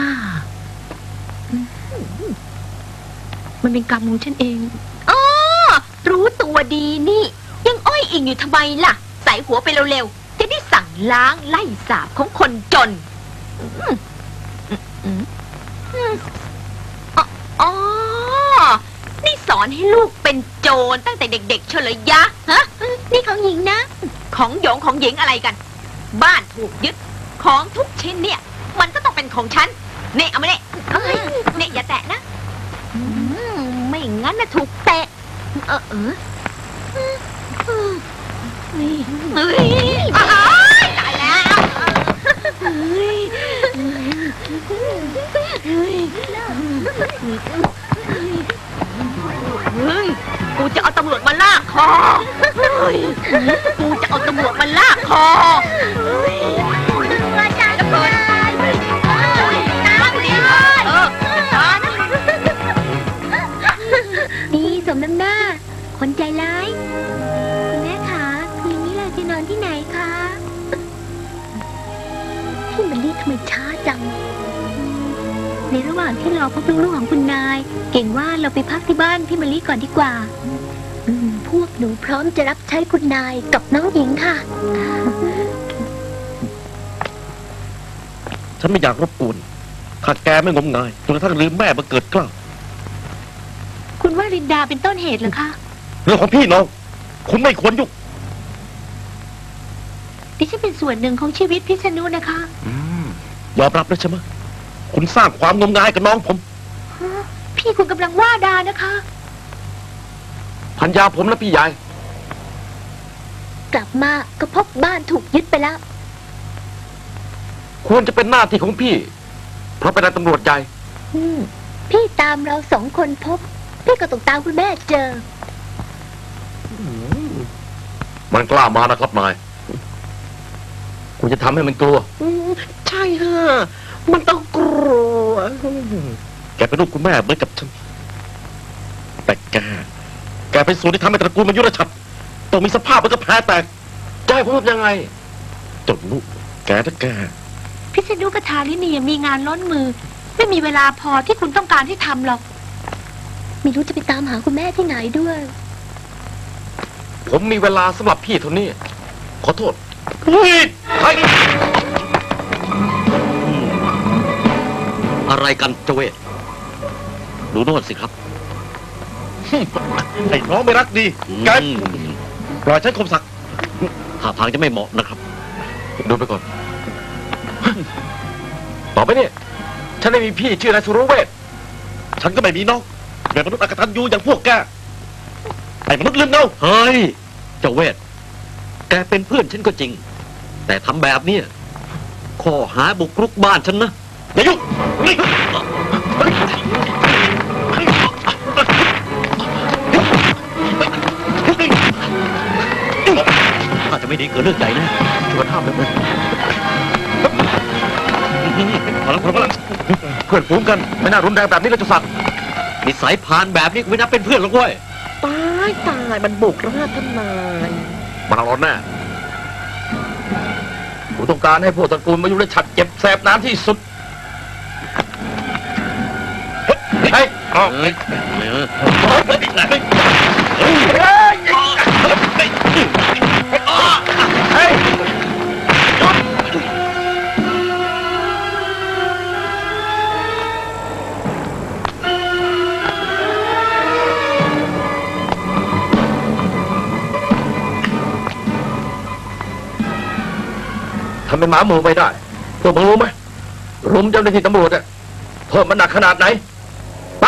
มันเป็นกรรมของฉันเองอ๋อรู้ตัวดีนี่ ยังอ้อยอิงอยู่ทำไมล่ะ ใส่หัวไปเร็วๆจะได้สั่งล้างไล่สาบของคนจนอืมอืมอืมอ๋ออ๋อนี่สอนให้ลูกเป็นโจรตั้งแต่เด็กๆเฉลยยะฮะนี่ของหญิงนะ ของหยงของหญิงอะไรกัน บ้านถูกยึดของทุกชิ้นเนี่ย มันก็ต้องเป็นของฉันเนี่ยเอามาเนี่ยเอ้ยเนี่ยอย่าแตะนะอืมไม่งั้นนะถูกเตะเออเออเฮ้ยเฮ้ยอ้ายตายแล้วเฮ้ยเฮ้ยเฮ้ยกูจะเอาตำรวจมาลากคอเฮ้ยกูจะเอาตำรวจมาลากคอเฮ้ยอาจารย์ตำรวจน้ำดีเออน้ำดีสมน้ำหน้าคนใจร้ายคุณแม่คะคืนนี้เราจะนอนที่ไหนคะพี่มันรีบทำไมช้าจังในระหว่างที่รอพบลูกๆของคุณนายเก่งว่าเราไปพักที่บ้านพี่มะลิก่อนดีกว่าอืมพวกหนูพร้อมจะรับใช้คุณนายกับน้องหญิงค่ะฉันไม่อยากรบกวนถ้าแกไม่งมงายจนกระทั่งลืมแม่มาเกิดเกล้าคุณว่ารินดาเป็นต้นเหตุเหรอคะเรื่องของพี่น้องคุณไม่ควรยุ่งดิฉันเป็นส่วนหนึ่งของชีวิตพิษณุนะคะยอมรับแล้วใช่ไหมคุณสร้างความงมงายกับน้องผมพี่คุณกำลังว่าดานะคะพันยาผมนะพี่ใหญ่กลับมาก็พบบ้านถูกยึดไปแล้วควรจะเป็นหน้าที่ของพี่ เพราะเป็นนายตำรวจใหญ่อืมพี่ตามเราสองคนพบ พี่ก็ต้องตามคุณแม่เจอมันกล้ามานะครับนายคุณจะทำให้มันกลัวใช่ฮะมันต้องกลัวแกเป็นลูกคุณแม่เหมือนกับฉันแต่แกแกเป็นส่วนที่ทำให้ตระกูลมันยุรชัดต้องมีสภาพเหมือนกับแพ้แตกจะให้ผมทำยังไงจนลูกแกนะแกพิษณุกับชาลินีมีงานล้นมือ ไม่มีเวลาพอที่คุณต้องการให้ทำหรอกไม่รู้จะไปตามหาคุณแม่ที่ไหนด้วยผมมีเวลาสำหรับพี่เท่านี้ ขอโทษเฮ้ยใครอะไรกันเจเวตดูโน่นสิครับไอ้น้องไม่รักดีแกอืมปล่อยฉันคมสักดิ์ท่าทางจะไม่เหมาะนะครับดูไปก่อน ต่อไปเนี่ย ฉันไม่มีพี่ชื่อนายสุรเวชฉันก็ไม่มีน้องเป็นมนุษย์อกตันยูอย่างพวกแกไอ้มนุษย์ลืมเงาเฮ้ย เจเวตแกเป็นเพื่อนฉันก็จริง แต่ทำแบบเนี้ยข้อหาบุกรุกบ้านฉันนะอย่ายุ่งนี่ถ้าจะไม่ดีเกิดเรื่องใหญ่นะชวนห้ามเลยพอแล้วพอแล้วเพื่อนฝูงกัน ไม่น่ารุนแรงแบบนี้เลยจุสัตว์นิสัยพานแบบนี้กูไม่นับเป็นเพื่อนหรอกเว้ยตายตายมันบุกแล้วท่านนายมันเอาร้อนแน่ผมต้องการให้พวกตระกูลมายุรชัดเจ็บแสบน้ำที่สุด เฮ้ยเอาเฮ้ยเออเฮ้ย ทำเป็นหมาหมูไปได้พวกมึงรู้ไหมรุมเจ้าหน้าที่ตำรวจอะเพิ่มมันหนักขนาดไหน ไป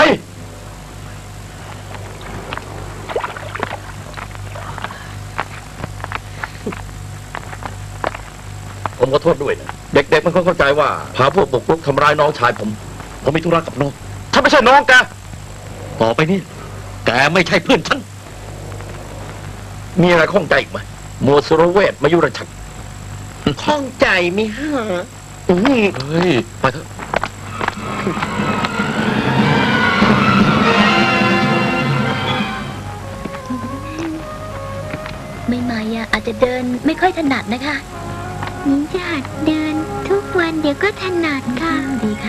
ผมขอโทษด้วยนะ เด็กๆมันคงเข้าใจว่า พาพวกบุกรุกทำร้ายน้องชายผมผมมีธุระกับน้องฉันไม่ใช่น้องแกต่อไปนี้แกไม่ใช่เพื่อนฉันมีอะไรข้องใจอีกไหมหมวดสุรเวชมายุรชัดข้องใจไหมิฮะอืมเฮ้ย ไปเถอะใหม่ๆอ่ะอาจจะเดินไม่ค่อยถนัดนะคะหญิงจะหัดเดินทุกวันเดี๋ยวก็ถนัดค่ะดีค่ะ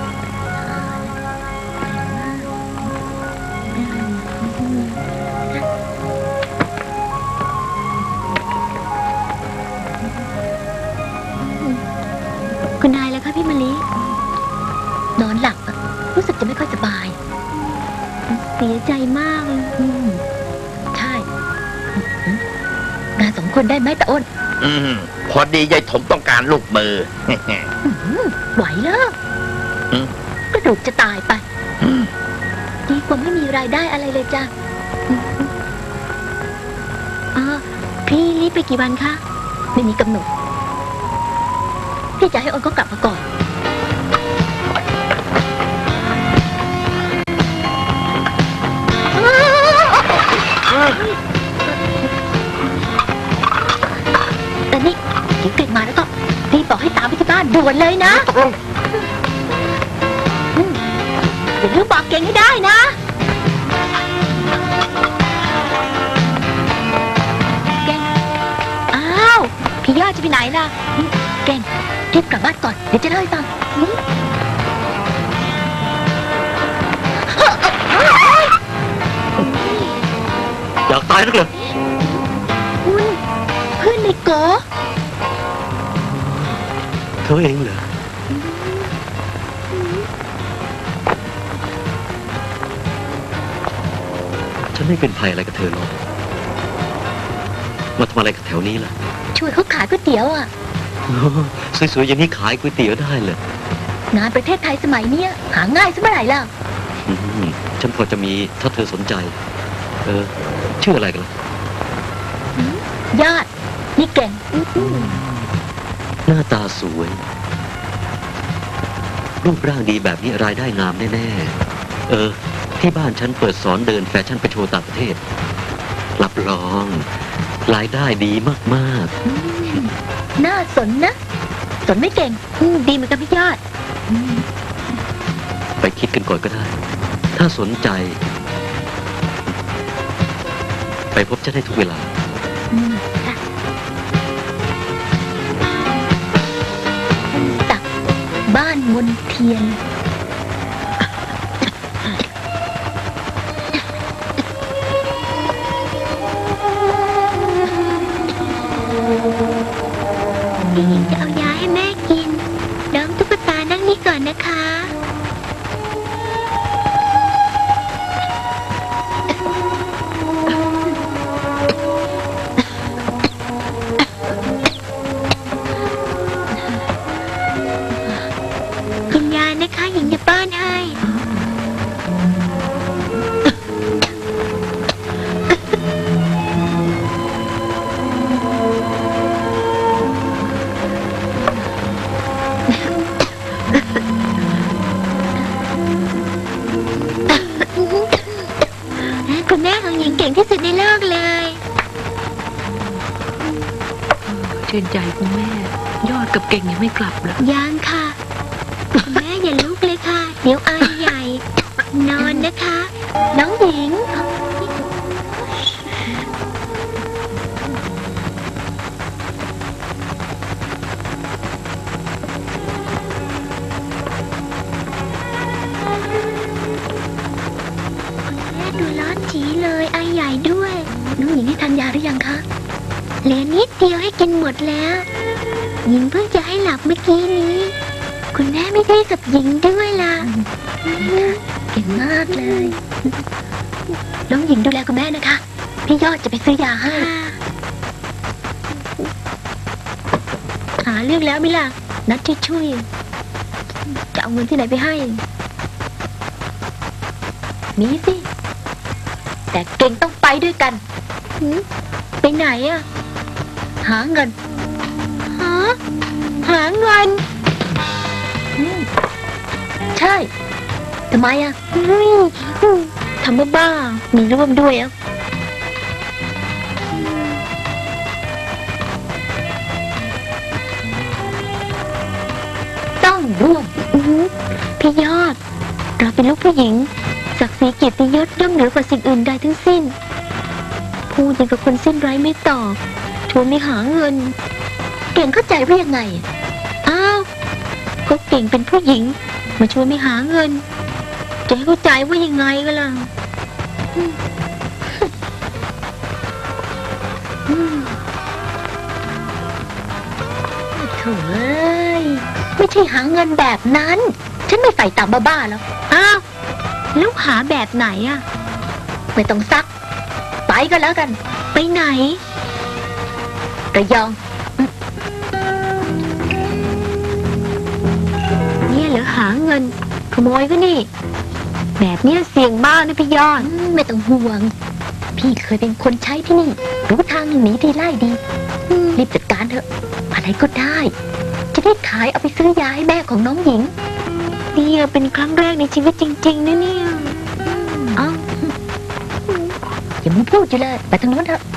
คุณนายแล้วคะพี่มะลินอนหลับอะรู้สึกจะไม่ค่อยสบาย เสียใจมากเลยอืมใช่งานสองคนได้ไหมตาอ้นอืมพอดียายถมต้องการลูกมือไหวแล้วอืมกระดูกจะตายไป ดีกว่าไม่มีรายได้อะไรเลยจ้ะอ๋อพี่รีบไปกี่วันคะ ไม่มีกำหนด พี่จะให้อ้นก็กลับมาก่อน แต่นี่เดี๋ยวเก่งมาแล้วก็รีบบอกให้ตามไปที่บ้านด่วนเลยนะตกลงอย่าลืมบอกเก่งให้ได้นะเก่งอ้าวพี่ยอดจะไปไหนล่ะเก่งรีบกลับบ้านก่อนเดี๋ยวจะเล่าให้ฟังอยากตายนักเลยคุณเพื่อนในโกเธอเองเหรอ ฉันไม่เป็นภัยอะไรกับเธอหรอกมาทำอะไรกับแถวนี้ล่ะช่วยเขาขายก๋วยเตี๋ยวอ่ะสวยๆอย่างนี้ขายก๋วยเตี๋ยวได้เลยงานประเทศไทยสมัยเนี้ยหาง่ายซะเมื่อไหร่ล่ะอืมฉันพอจะมีถ้าเธอสนใจ เออ ชื่ออะไรกันล่ะยอด นี่เก่งหน้าตาสวย รูปร่างดีแบบนี้รายได้งามแน่ๆ เออ ที่บ้านฉันเปิดสอนเดินแฟชั่นไปโชว์ต่างประเทศ รับรอง รายได้ดีมากน่าสนนะ สนไม่เก่งอืมดีเหมือนกันพี่ยอดๆ ไปคิดกันก่อนก็ได้ ถ้าสนใจ ไปพบฉันได้ทุกเวลาอืมค่ะตักบ้านมนเทียน พี่หญิงจะเอายาให้แม่กิน น้องตุ๊กตานั่งนี่ก่อนนะคะ กินยานะคะหญิงจะป้อนให้ คุณแม่ของหญิงเก่งที่สุดในโลกเลยชื่นใจคุณแม่ ยอดกับเก่งยังไม่กลับเหรอยังค่ะ คุณแม่อย่าลุกเลยค่ะ เดี๋ยวไอใหญ่ นอนนะคะ น้องหญิง แม่ดูร้อนจีเลยไอใหญ่ด้วย น้องหญิงได้ทานยาหรือยังคะ เหลือนิดเดียวให้กินหมดแล้ว หญิงเพิ่งจะให้หลับเมื่อกี้นี้ คุณแม่ไม่ได้กับหญิงด้วยล่ะ เก่งมากเลย น้องหญิงดูแลคุณแม่นะคะ พี่ยอดจะไปซื้อยาให้ หาเรื่องแล้วมิล่ะ นัดช่วยช่วยจะเอาเงินที่ไหนไปให้ มีสิ แต่เก่งต้องไปด้วยกันหืมไปไหนอะหาเงิน หา หาเงินอืมใช่ ทำไมอะอืมอืมทำบ้าๆมีร่วมด้วยอะร่วมอือพี่ยอดเราเป็นลูกผู้หญิงศักดิ์ศรีเกียรติยศย่อมเหนือกว่าสิ่งอื่นใดทั้งสิ้นพูดอย่างกับคนสิ้นไร้ไม่ตอบชวนไม่หาเงินเก่งเข้าใจเรียกไงอ้าวก็เก่งเป็นผู้หญิงมาชวนไม่หาเงินจะให้เข้าใจว่ายังไงก็ล่ะโถ่เอ้ยไม่ใช่หาเงินแบบนั้นฉันไม่ใฝ่ต่ำบ้าๆแล้วอ้าวแล้วหาแบบไหนอะไม่ต้องซักไปก็แล้วกันไปไหนระยองเนี่ยเหรอหาเงินขโมยก็นี่แบบเนี้ยเสี่ยงมากนะพี่ยอดไม่ต้องห่วงพี่เคยเป็นคนใช้ที่นี่รู้ทางหนีทีไล่ดีรีบจัดการเถอะอะไรก็ได้จะได้ขายเอาไปซื้อยาให้แม่ของน้องหญิงเนี่ยเป็นครั้งแรกในชีวิตจริงๆนะเนี่ยอ้าวอย่ามึงพูดอยู่เลยไปทางโน้นเถอะ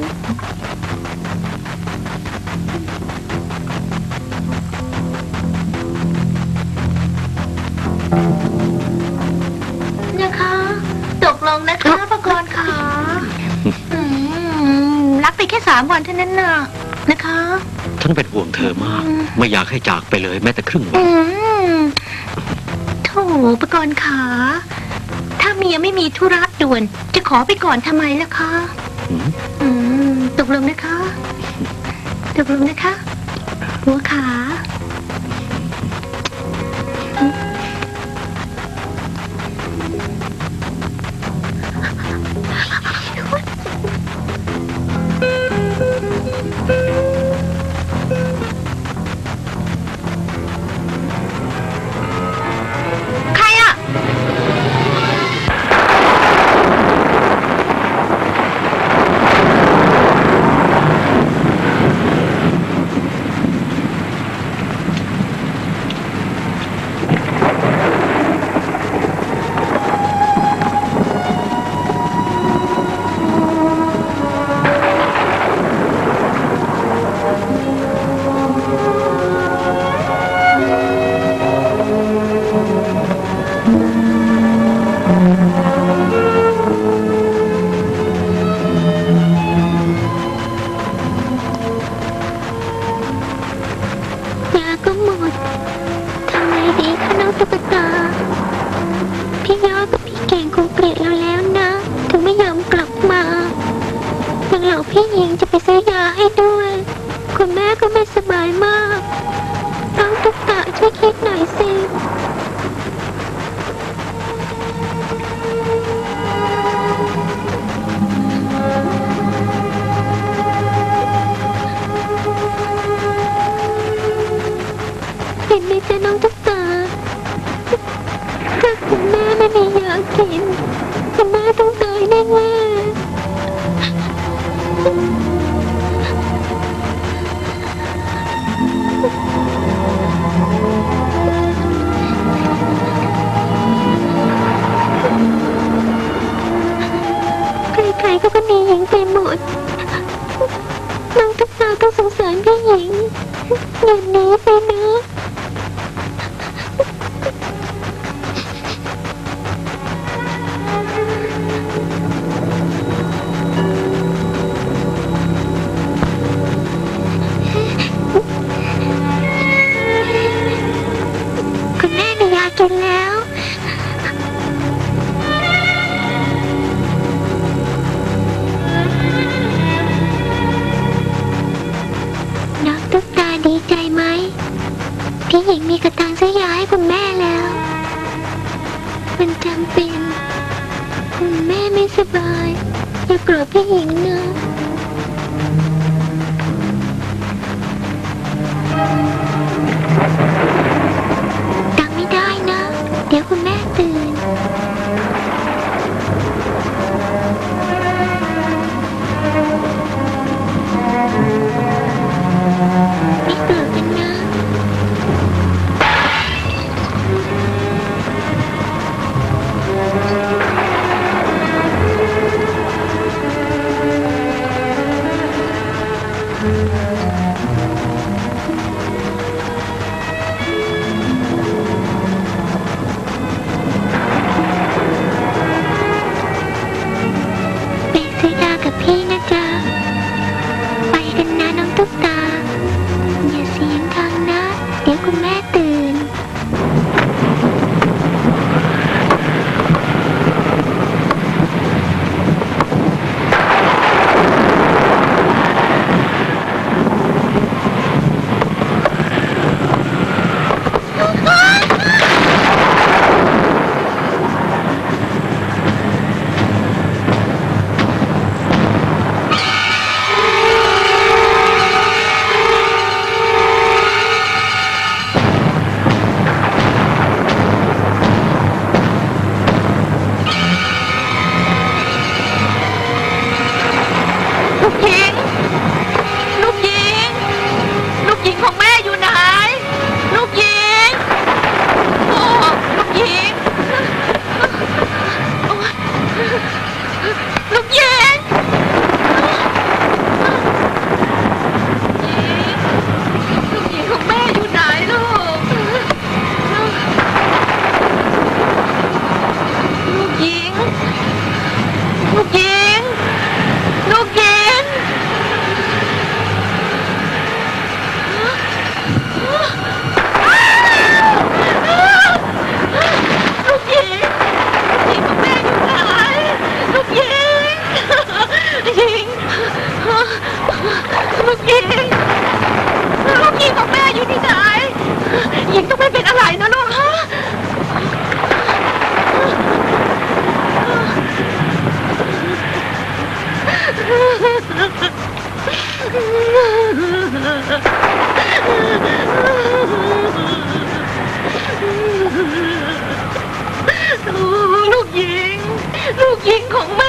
นะคะตกลงนะคะประกรณ์ค่ะรักไปแค่สามวันเท่านั้นน่ะนะคะฉันเป็นห่วงเธอมากไม่อยากให้จากไปเลยแม้แต่ครึ่งวันโถประกรณ์ขาถ้าเมียไม่มีธุระด่วนจะขอไปก่อนทำไมล่ะคะอืมตกลงนะคะตกลงนะคะหัวขาพี่หญิงจะไปซื้อยาให้ด้วยคุณแม่ก็ไม่สบายมากน้องตุ๊กตาช่วยคิดหน่อยสิเห็นไหมจ๊ะน้องตุ๊กตาถ้าคุณแม่ไม่มียากินคุณแม่ต้องตายแน่ๆใครๆก็มีหญิงไปหมดน้องตุ๊กตาต้องสงสารพี่หญิงอย่าหนีไปนะคุณแม่มียากินแล้วดีใจไหมพี่หญิงมีกระตังซื้อยาให้คุณแม่แล้วมันจำเป็นคุณแม่ไม่สบายอย่าโกรธพี่หญิงนะตังไม่ได้นะเดี๋ยวคุณแม่ตื่นไม่โกรธกันนะตุ๊กตาอย่าเสียงดังนะเดี๋ยวคุณแม่ตื่นลูกหญิงลูกหญิงของแม่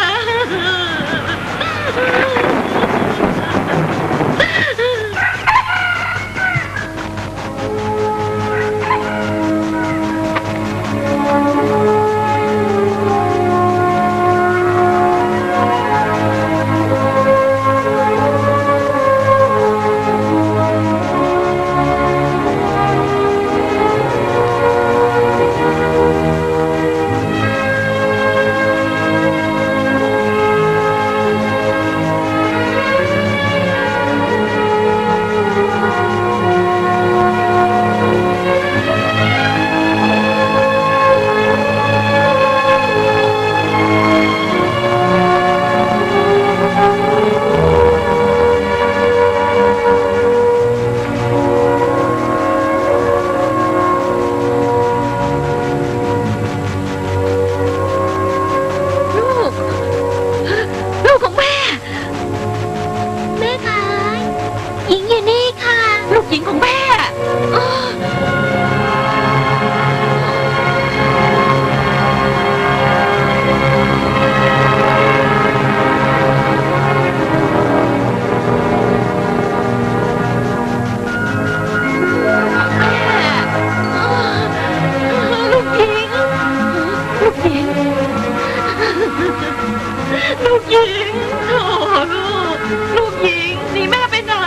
ลูกหญิงโถ่ลูกลูกหญิงหนีแม่ไปไหน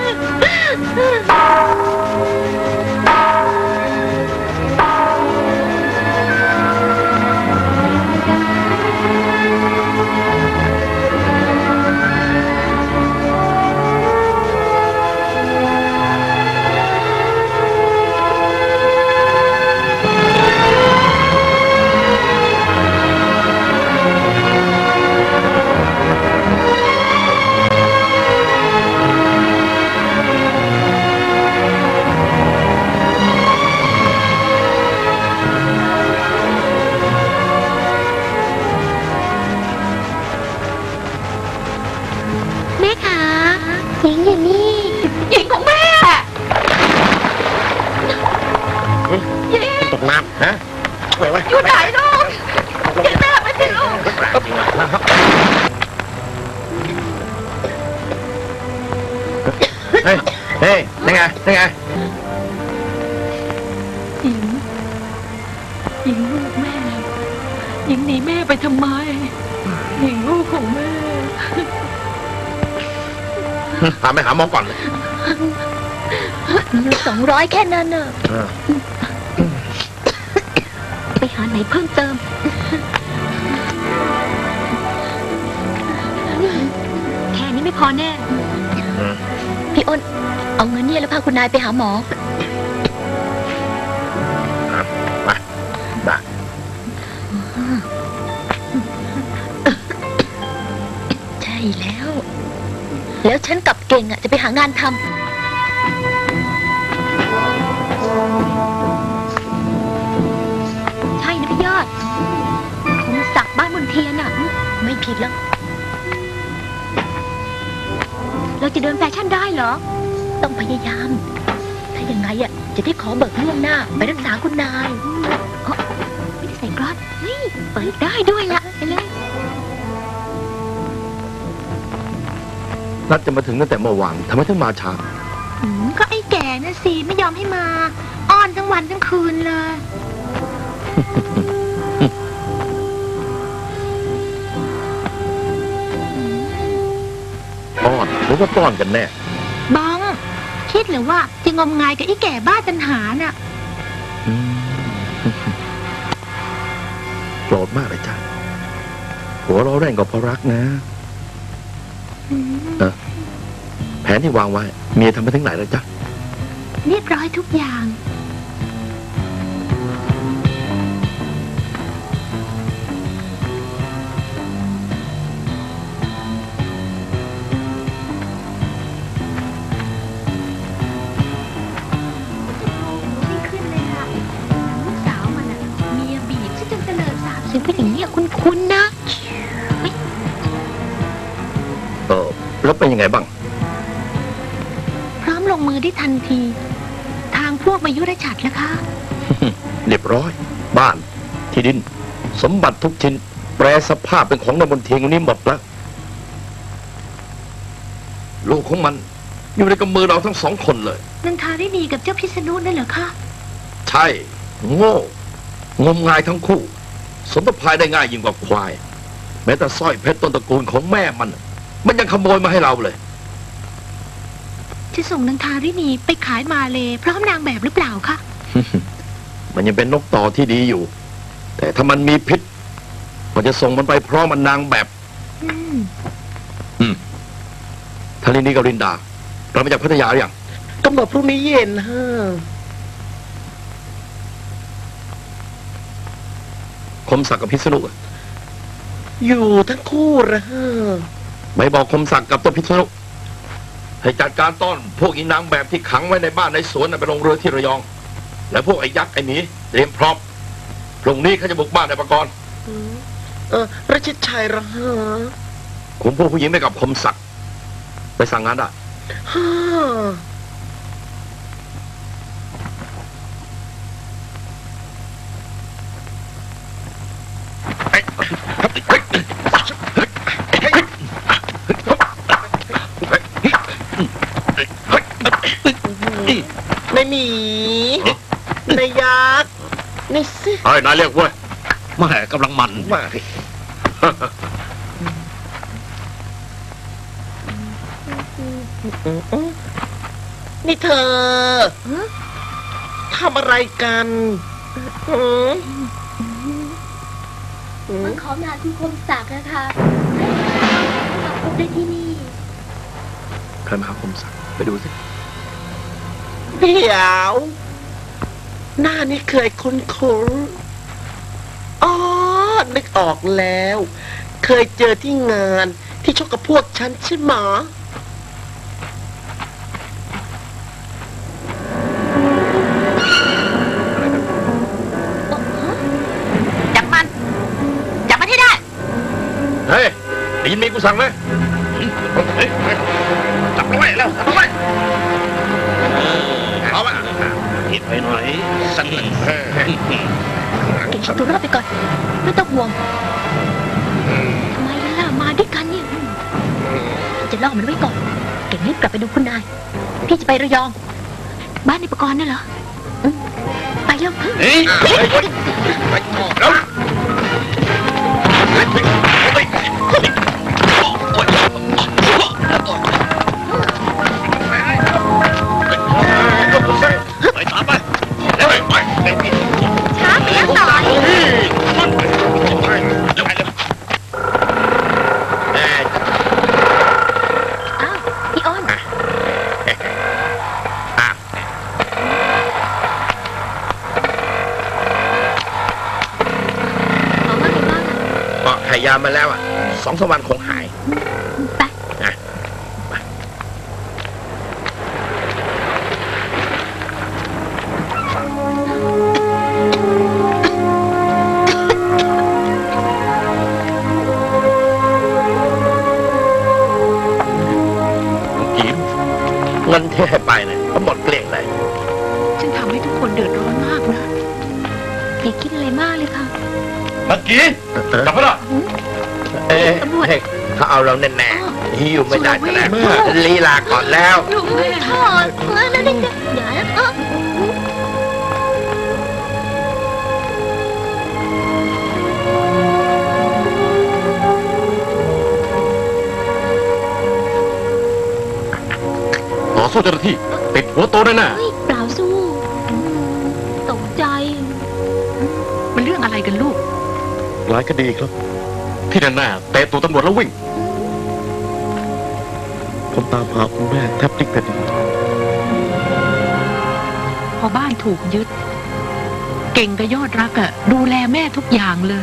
หญิงอยู่นี่หญิงของแม่หญิงตกน้ำฮะไปไว้อยู่ไหนลูกหญิงแม่ไปสิลูกเฮ้ยเฮ้ยนี่ไงนี่ไงหญิงหญิงลูกแม่หญิงหนีแม่ไปทำไมหญิงลูกของแม่พาไปหาหมอก่อนเลยเงินสองร้อยแค่นั้นเนอะไปหาไหนเพิ่มเติมแค่นี้ไม่พอแน่อ้นเอาเงินเนี่ยแล้วพาคุณนายไปหาหมอมาได้ใช่แล้ว แล้วฉันกับเก่งอ่ะจะไปหางานทำใช่นะพี่ยอดคงสักบ้านบนเทียนอ่ะ ไม่ผิดแล้ว เราจะเดินแฟชั่นได้เหรอ ต้องพยายาม ถ้าอย่างไงอ่ะจะได้ขอเบิกล่วงหน้าไปรักษาคุณนายเอ้อไม่ได้ใส่กรอดเฮ้ยเปิดได้ด้วยล่ะไปเลยนัดจะมาถึงตั้งแต่เมื่อวานทำไมถึงมาช้าอืมก็ไอ้แก่น่ะสิไม่ยอมให้มา อ้อนทั้งวันทั้งคืนเลยป้อนหรือว่าป้อนกันแน่บ้องคิดหรือว่าจะงมงายกับไอ้แก่บ้าตันหาน่ะโกรธมากเลยจ้ะหัวเราะแรงก็เพราะรักนะเออแผนที่วางไว้เมียทำไปถึงไหนแล้วจ๊ะเรียบร้อยทุกอย่าง ไม่ขึ้นเลยค่ะลูกสาวมันอ่ะเมียบีบซะจนเตลิดสาบเสียงเป็นอย่างนี้ยคุ้นๆนะเออแล้วเป็นยังไงบ้างพร้อมลงมือได้ทันที ทางพวกมายุรฉัตรแล้วค่ะเรียบร้อย บ้านที่ดิน สมบัติทุกชิ้นแปรสภาพเป็นของนายมนเทียงนี้หมดแล้วลูกของมันอยู่ในกำมือเราทั้งสองคนเลยนันทาได้ดีกับเจ้าพิษณุนั่นเหรอคะใช่ โง่ งมงายทั้งคู่ สมทภายได้ง่ายยิ่งกว่าควาย แม้แต่สร้อยเพชรต้นตระกูลของแม่มัน มันยังขโมยมาให้เราเลยจะส่งนันทารินีไปขายมาเลยพร้อมนางแบบหรือเปล่าคะมันยังเป็นนกต่อที่ดีอยู่ แต่ถ้ามันมีพิษมันจะส่งมันไปพร้อมมันนางแบบอืมอืมทารินีกับรินดา เรามาจากพัทยาหรือยังกำหนดพรุ่งนี้เย็นฮะคมศักดิ์กับพิษณุอะอยู่ทั้งคู่นะฮะไม่บอกคมศักดิ์กับตัวพิษณุให้จัดการต้อนพวกอีนางแบบที่ขังไว้ในบ้านในสวนน่ะไปลงเรือที่ระยอง และพวกไอ้ยักษ์ไอ้หมีเตรียมพร้อมพรุ่งนี้เขาจะบุกบ้านในประกรณ์เออราชชัยละฮะคุมพวกผู้หญิงไปกับคมศักดิ์ไปสั่งงานได้ฮะ ไม่หนีนายยักษ์นี่สิเฮ้ยนายเรียกเว้ยแม่กำลังมันมาสินี่เธอทำอะไรกันหือหือมันของานคุณคมศักดิ์นะคะมาพบได้ที่นี่ใครมาหาคมศักดิ์ไปดูสิเดี๋ยวหน้านี่เคยคุ้นคุ้นๆอ๋อ นึกออกแล้ว เคยเจอที่งานที่ชกกับพวกฉันใช่ไหมะจับมัน จับมันให้ได้เฮ้ยได้ยินมีกูสั่งไหมเฮ้ยจับไว้แล้วจับไว้เอาไปคิดไปหน่อยสักหนึ่งเก่งตัวรอดไปก่อน ไม่ต้องห่วงทำไมล่ะ มาด้วยกันเนี่ยพี่จะล่อมันไว้ก่อน เก่งรีบกลับไปดูคุณนาย พี่จะไประยองบ้านในประกรณ์น่ะเหรออืมไปเร็วเฮ้ยไปต่อแล้วไปตามไปไปไปไปช้าไปแล้วต่อย อ้าว พี่อ้นมาแล้วอ่ะสองสามวันคงหายไปนะไปกินเงินที่ให้ไปเนี่ยก็หมดเกลี้ยงเลยฉันทำให้ทุกคนเดือดร้อนมากนะอย่าคิดอะไรมากเลยค่ะตะกี้จับมาละเอ๊ะเฮ้ยเขาเอาเราแน่ๆหิวไม่ได้ซะแล้วลีลาก่อนแล้วลูกแม่พ่อเออนั่นนี่เดี๋ยวนะเออต่อสู้เจ้าหน้าที่ติดหัวโตแน่เฮ้ยเปล่าสู้อืมตกใจมันเรื่องอะไรกันลูกๆหลายคดีครับ ที่แน่ๆเตะตัวตำรวจแล้ววิ่ง ผมตามหาคุณแม่แทบพลิกแผ่นดินพอบ้านถูกยึด เก่งกับยอดรักอะดูแลแม่ทุกอย่างเลย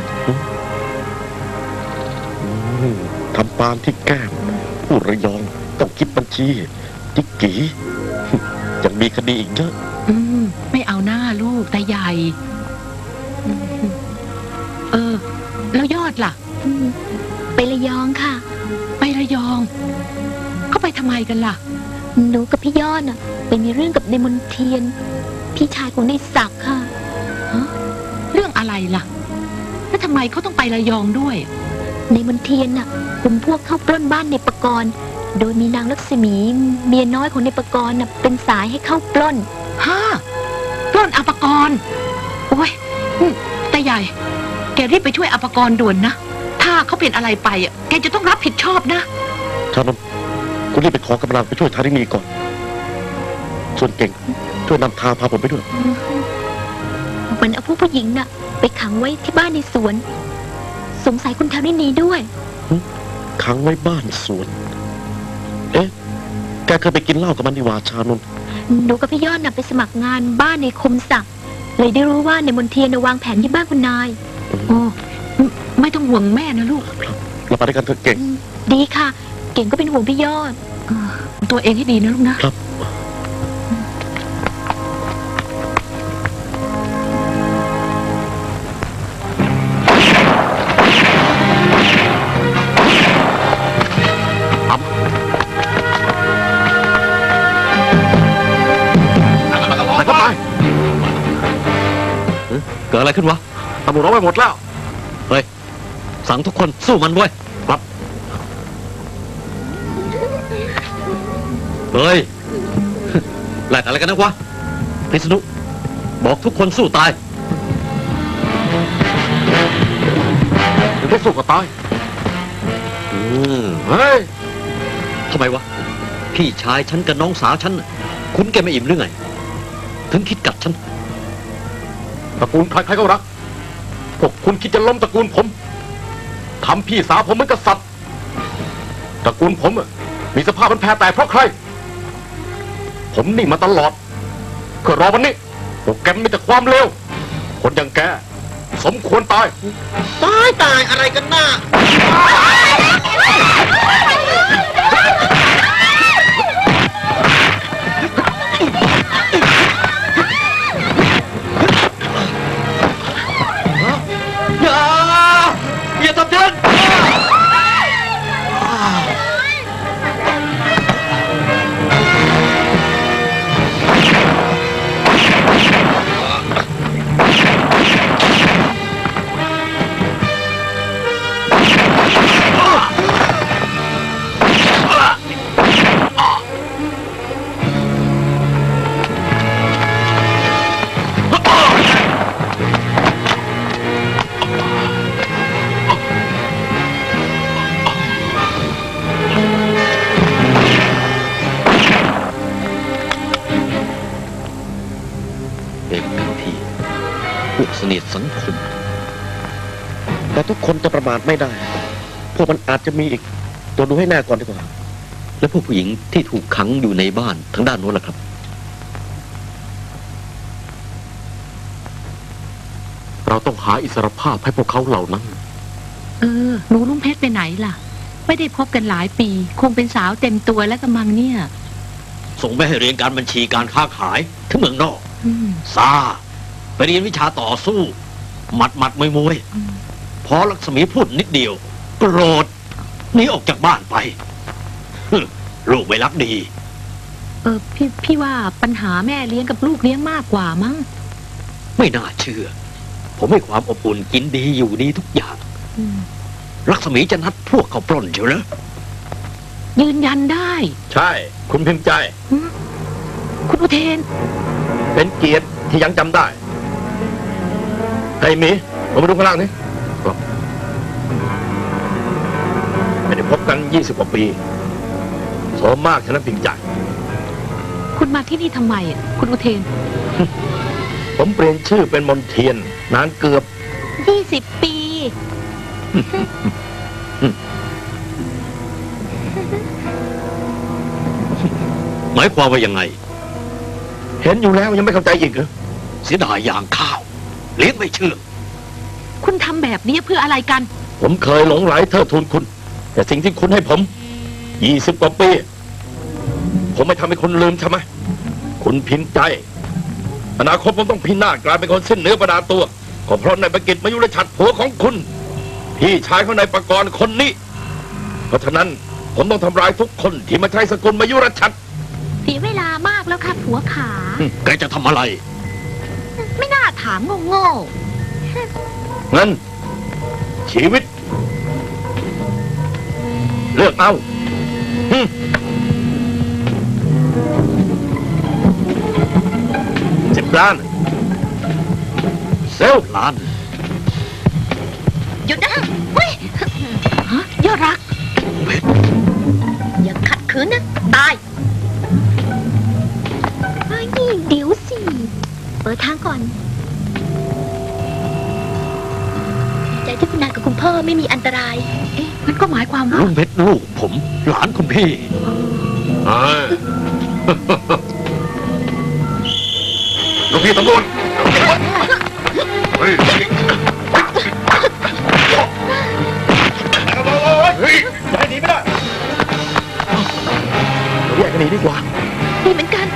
อืมทำปานที่แก้มพูดระยองต้องคิดบัญชีจิกกียังมีคดีอีกเยอะอืมไม่เอาหน้าลูกแต่ใหญ่อืมเออ แล้วยอดล่ะอืมไประยองค่ะไประยอง เขาไปทำไมกันล่ะหนูกับพี่ยอดน่ะไปมีเรื่องกับในมนเทียน พี่ชายของในศักดิ์ค่ะเรื่องอะไรล่ะ แล้วทำไมเขาต้องไประยองด้วยในมนเทียนน่ะกลุ่มพวกเข้าปล้นบ้านในปกรณ์โดยมีนางลักษมีเมียน้อยของในปกรณ์น่ะเป็นสายให้เข้าปล้นฮ่าปล้นอภกร โอ้ยอืมแต่ใหญ่ แกรีบไปช่วยอภกรด่วนนะ ถ้าเขาเป็นอะไรไปอ่ะแกจะต้องรับผิดชอบนะชานนท์คุณรีบไปขอกำลังไปช่วยทารินีก่อน ส่วนเก่งช่วยนำทางพาผมไปด้วยมันเอาพวกผู้หญิงน่ะไปขังไว้ที่บ้านในสวน สงสัยคุณทารินีด้วยขังไว้บ้านสวน เอ๊ะ แกเคยไปกินเหล้ากับมันนี่หว่าชานนท์หนูกับพี่ยอดน่ะไปสมัครงานบ้านในคมศักดิ์เลยได้รู้ว่าในมนเทียนน่ะวางแผนที่บ้านคุณนายโอ้ไม่ไม่ต้องห่วงแม่นะลูกเราไปด้วยกันเถอะเก่งอืมดีค่ะ เก่งก็เป็นห่วงพี่ยอดเออตัวเองให้ดีนะลูกนะครับไปเข้าไปเกิดอะไรขึ้นวะตำรวจเอาไปหมดแล้วเฮ้ย สั่งทุกคนสู้มันเว้ยครับเฮ้ย แหลกอะไรกันนะวะพิษณุบอกทุกคนสู้ตายถึงไม่สู้ก็ตายอืมเฮ้ยทำไมวะ พี่ชายฉันกับน้องสาวฉันน่ะคุณแกไม่อิ่มหรือไง ถึงคิดกัดฉันตระกูลใครใครก็รัก พวกคุณคิดจะล้มตระกูลผม ทำพี่สาวผมเหมือนกษัตริย์ ตระกูลผมอะมีสภาพมันแพ้แต่เพราะใคร ผมนิ่งมาตลอดเพื่อรอวันนี้พวกแกมีแต่ความเลว คนอย่างแก สมควรตายตายตายอะไรกันน่ะอย่า อย่าทำฉัน เอกทันทีพวกเสนียดสังคมแต่ทุกคนจะประมาทไม่ได้ พวกมันอาจจะมีอีก ตัวดูให้แน่ก่อนดีกว่าและพวกผู้หญิงที่ถูกขังอยู่ในบ้านทางด้านโน้นล่ะครับเราต้องหาอิสรภาพให้พวกเขาเหล่านั้นเออหนูลุงเพชรไปไหนล่ะ ไม่ได้พบกันหลายปี คงเป็นสาวเต็มตัวแล้วกำมังเนี่ยส่งไปให้เรียนการบัญชีการค้าขายที่เมืองนอกอืมซาไปเรียนวิชาต่อสู้ หมัดหมัดมวยมวยอืมพอลักษมีพูดนิดเดียวโกรธหนีออกจากบ้านไปฮึลูกไม่รักดีเออพี่พี่ว่าปัญหาแม่เลี้ยงกับลูกเลี้ยงมากกว่ามั้งไม่น่าเชื่อ ผมให้ความอบอุ่นกินดีอยู่ดีทุกอย่างอืมลักษมีจะนัดพวกเขาปล้นเชียวเหรอยืนยันได้ใช่ คุณพิมพ์ใจหึคุณอุเทนเป็นเกียรติที่ยังจำได้ไอ้หมีลงมาดูข้างล่างนี่ครับไม่ได้พบกันยี่สิบกว่าปีโสมมากฉะนั้นพิมพ์ใจคุณมาที่นี่ทำไมอ่ะคุณอุเทนผมเปลี่ยนชื่อเป็นมนเทียน นานเกือบยี่สิบปีหมายความว่ายังไงเห็นอยู่แล้วยังไม่เข้าใจอีกเหรอเสียดายอย่างข้าว เลี้ยงไม่เชื่องคุณทำแบบนี้เพื่ออะไรกันผมเคยหลงไหลเทิดทูนคุณ แต่สิ่งที่คุณให้ผมยี่สิบกว่าปี ผมไม่ทำให้คุณลืมใช่ไหมคุณพิมพ์ใจอนาคตผมต้องพินาศกลายเป็นคนสิ้นเนื้อประดาตัวก็เพราะนายประกิตมายุรชัดผัวของคุณพี่ชายของนายประกรณ์คนนี้ เพราะฉะนั้นผมต้องทำลายทุกคนที่มาใช้สกุลมายุรชัดเสียเวลามากแล้วค่ะผัวขาแกจะทำอะไรไม่น่าถามโง่เงินชีวิต เลือกเอาฮึสิบล้านเซลล้านๆหยุดนะเฮ้ยฮะยอดรักอย่าขัดขืนนะ ตายไอ้นี่เดี๋ยวสิ เปิดทางก่อน ใจที่คุณนายกับคุณพ่อไม่มีอันตรายเอ๊ะมันก็หมายความว่าลุงเพชรลูกผม หลานคุณพี่ลูกพี่ตำรวจเฮ้ยเฮ้ยย้ายหนีไม่ได้เราแยกกันหนีดีกว่าดีเหมือนกัน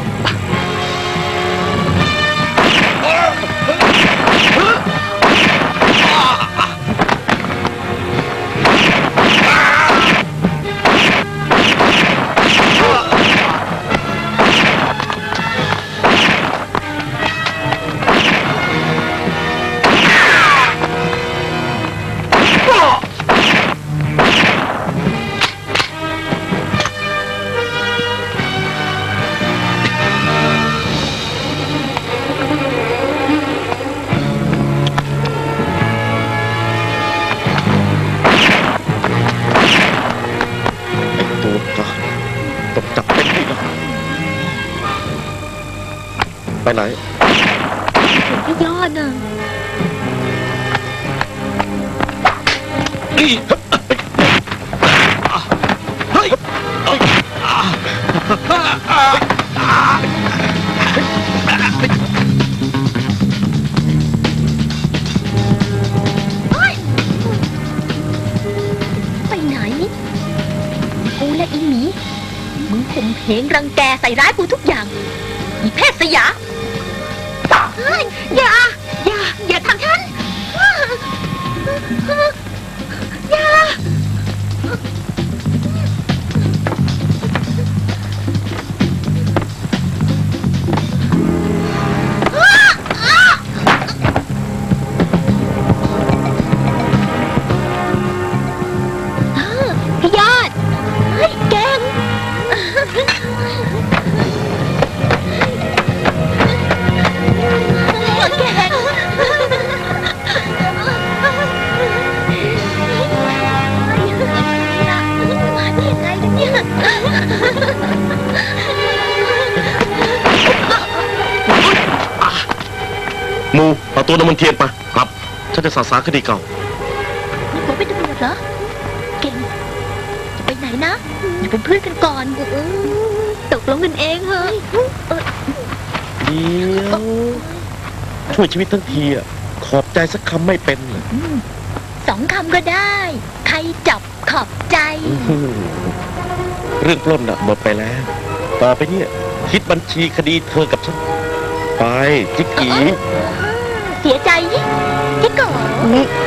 ตัวก็ต้องจับเป็นให้ได้ไปไหนผมพี่ยอดน่ะเฮ้ยไปไหนกูและอีหมีมึงข่มเหงรังแกใส่ร้ายกูทุกอย่างอีเพศสยาเฮ้ยอย่า อย่า อย่าทำฉันอย่า พี่ยอด เฮ้ยแกงแกงมาได้ยังไงกันเนี่ยมูเอาตัวน้ำมันเทียนไปครับฉันจะสาสางคดีเก่านี่ผมเป็นตำรวจเหรอ เก่ง จะไปไหนนะ อย่าเป็นเพื่อนกันก่อนอืมตกลงกันเองเฮ้ยเออเดี๋ยวช่วยชีวิตทั้งทีอ่ะขอบใจสักคำไม่เป็นเหรออืมสองคำก็ได้ ใครจับขอบใจอื้อหือเรื่องปล้นน่ะหมดไปแล้ว ต่อไปเนี่ย คิดบัญชีคดีเธอกับฉัน ไปจิกกีเสียใจยิ่งที่ก่อนนี่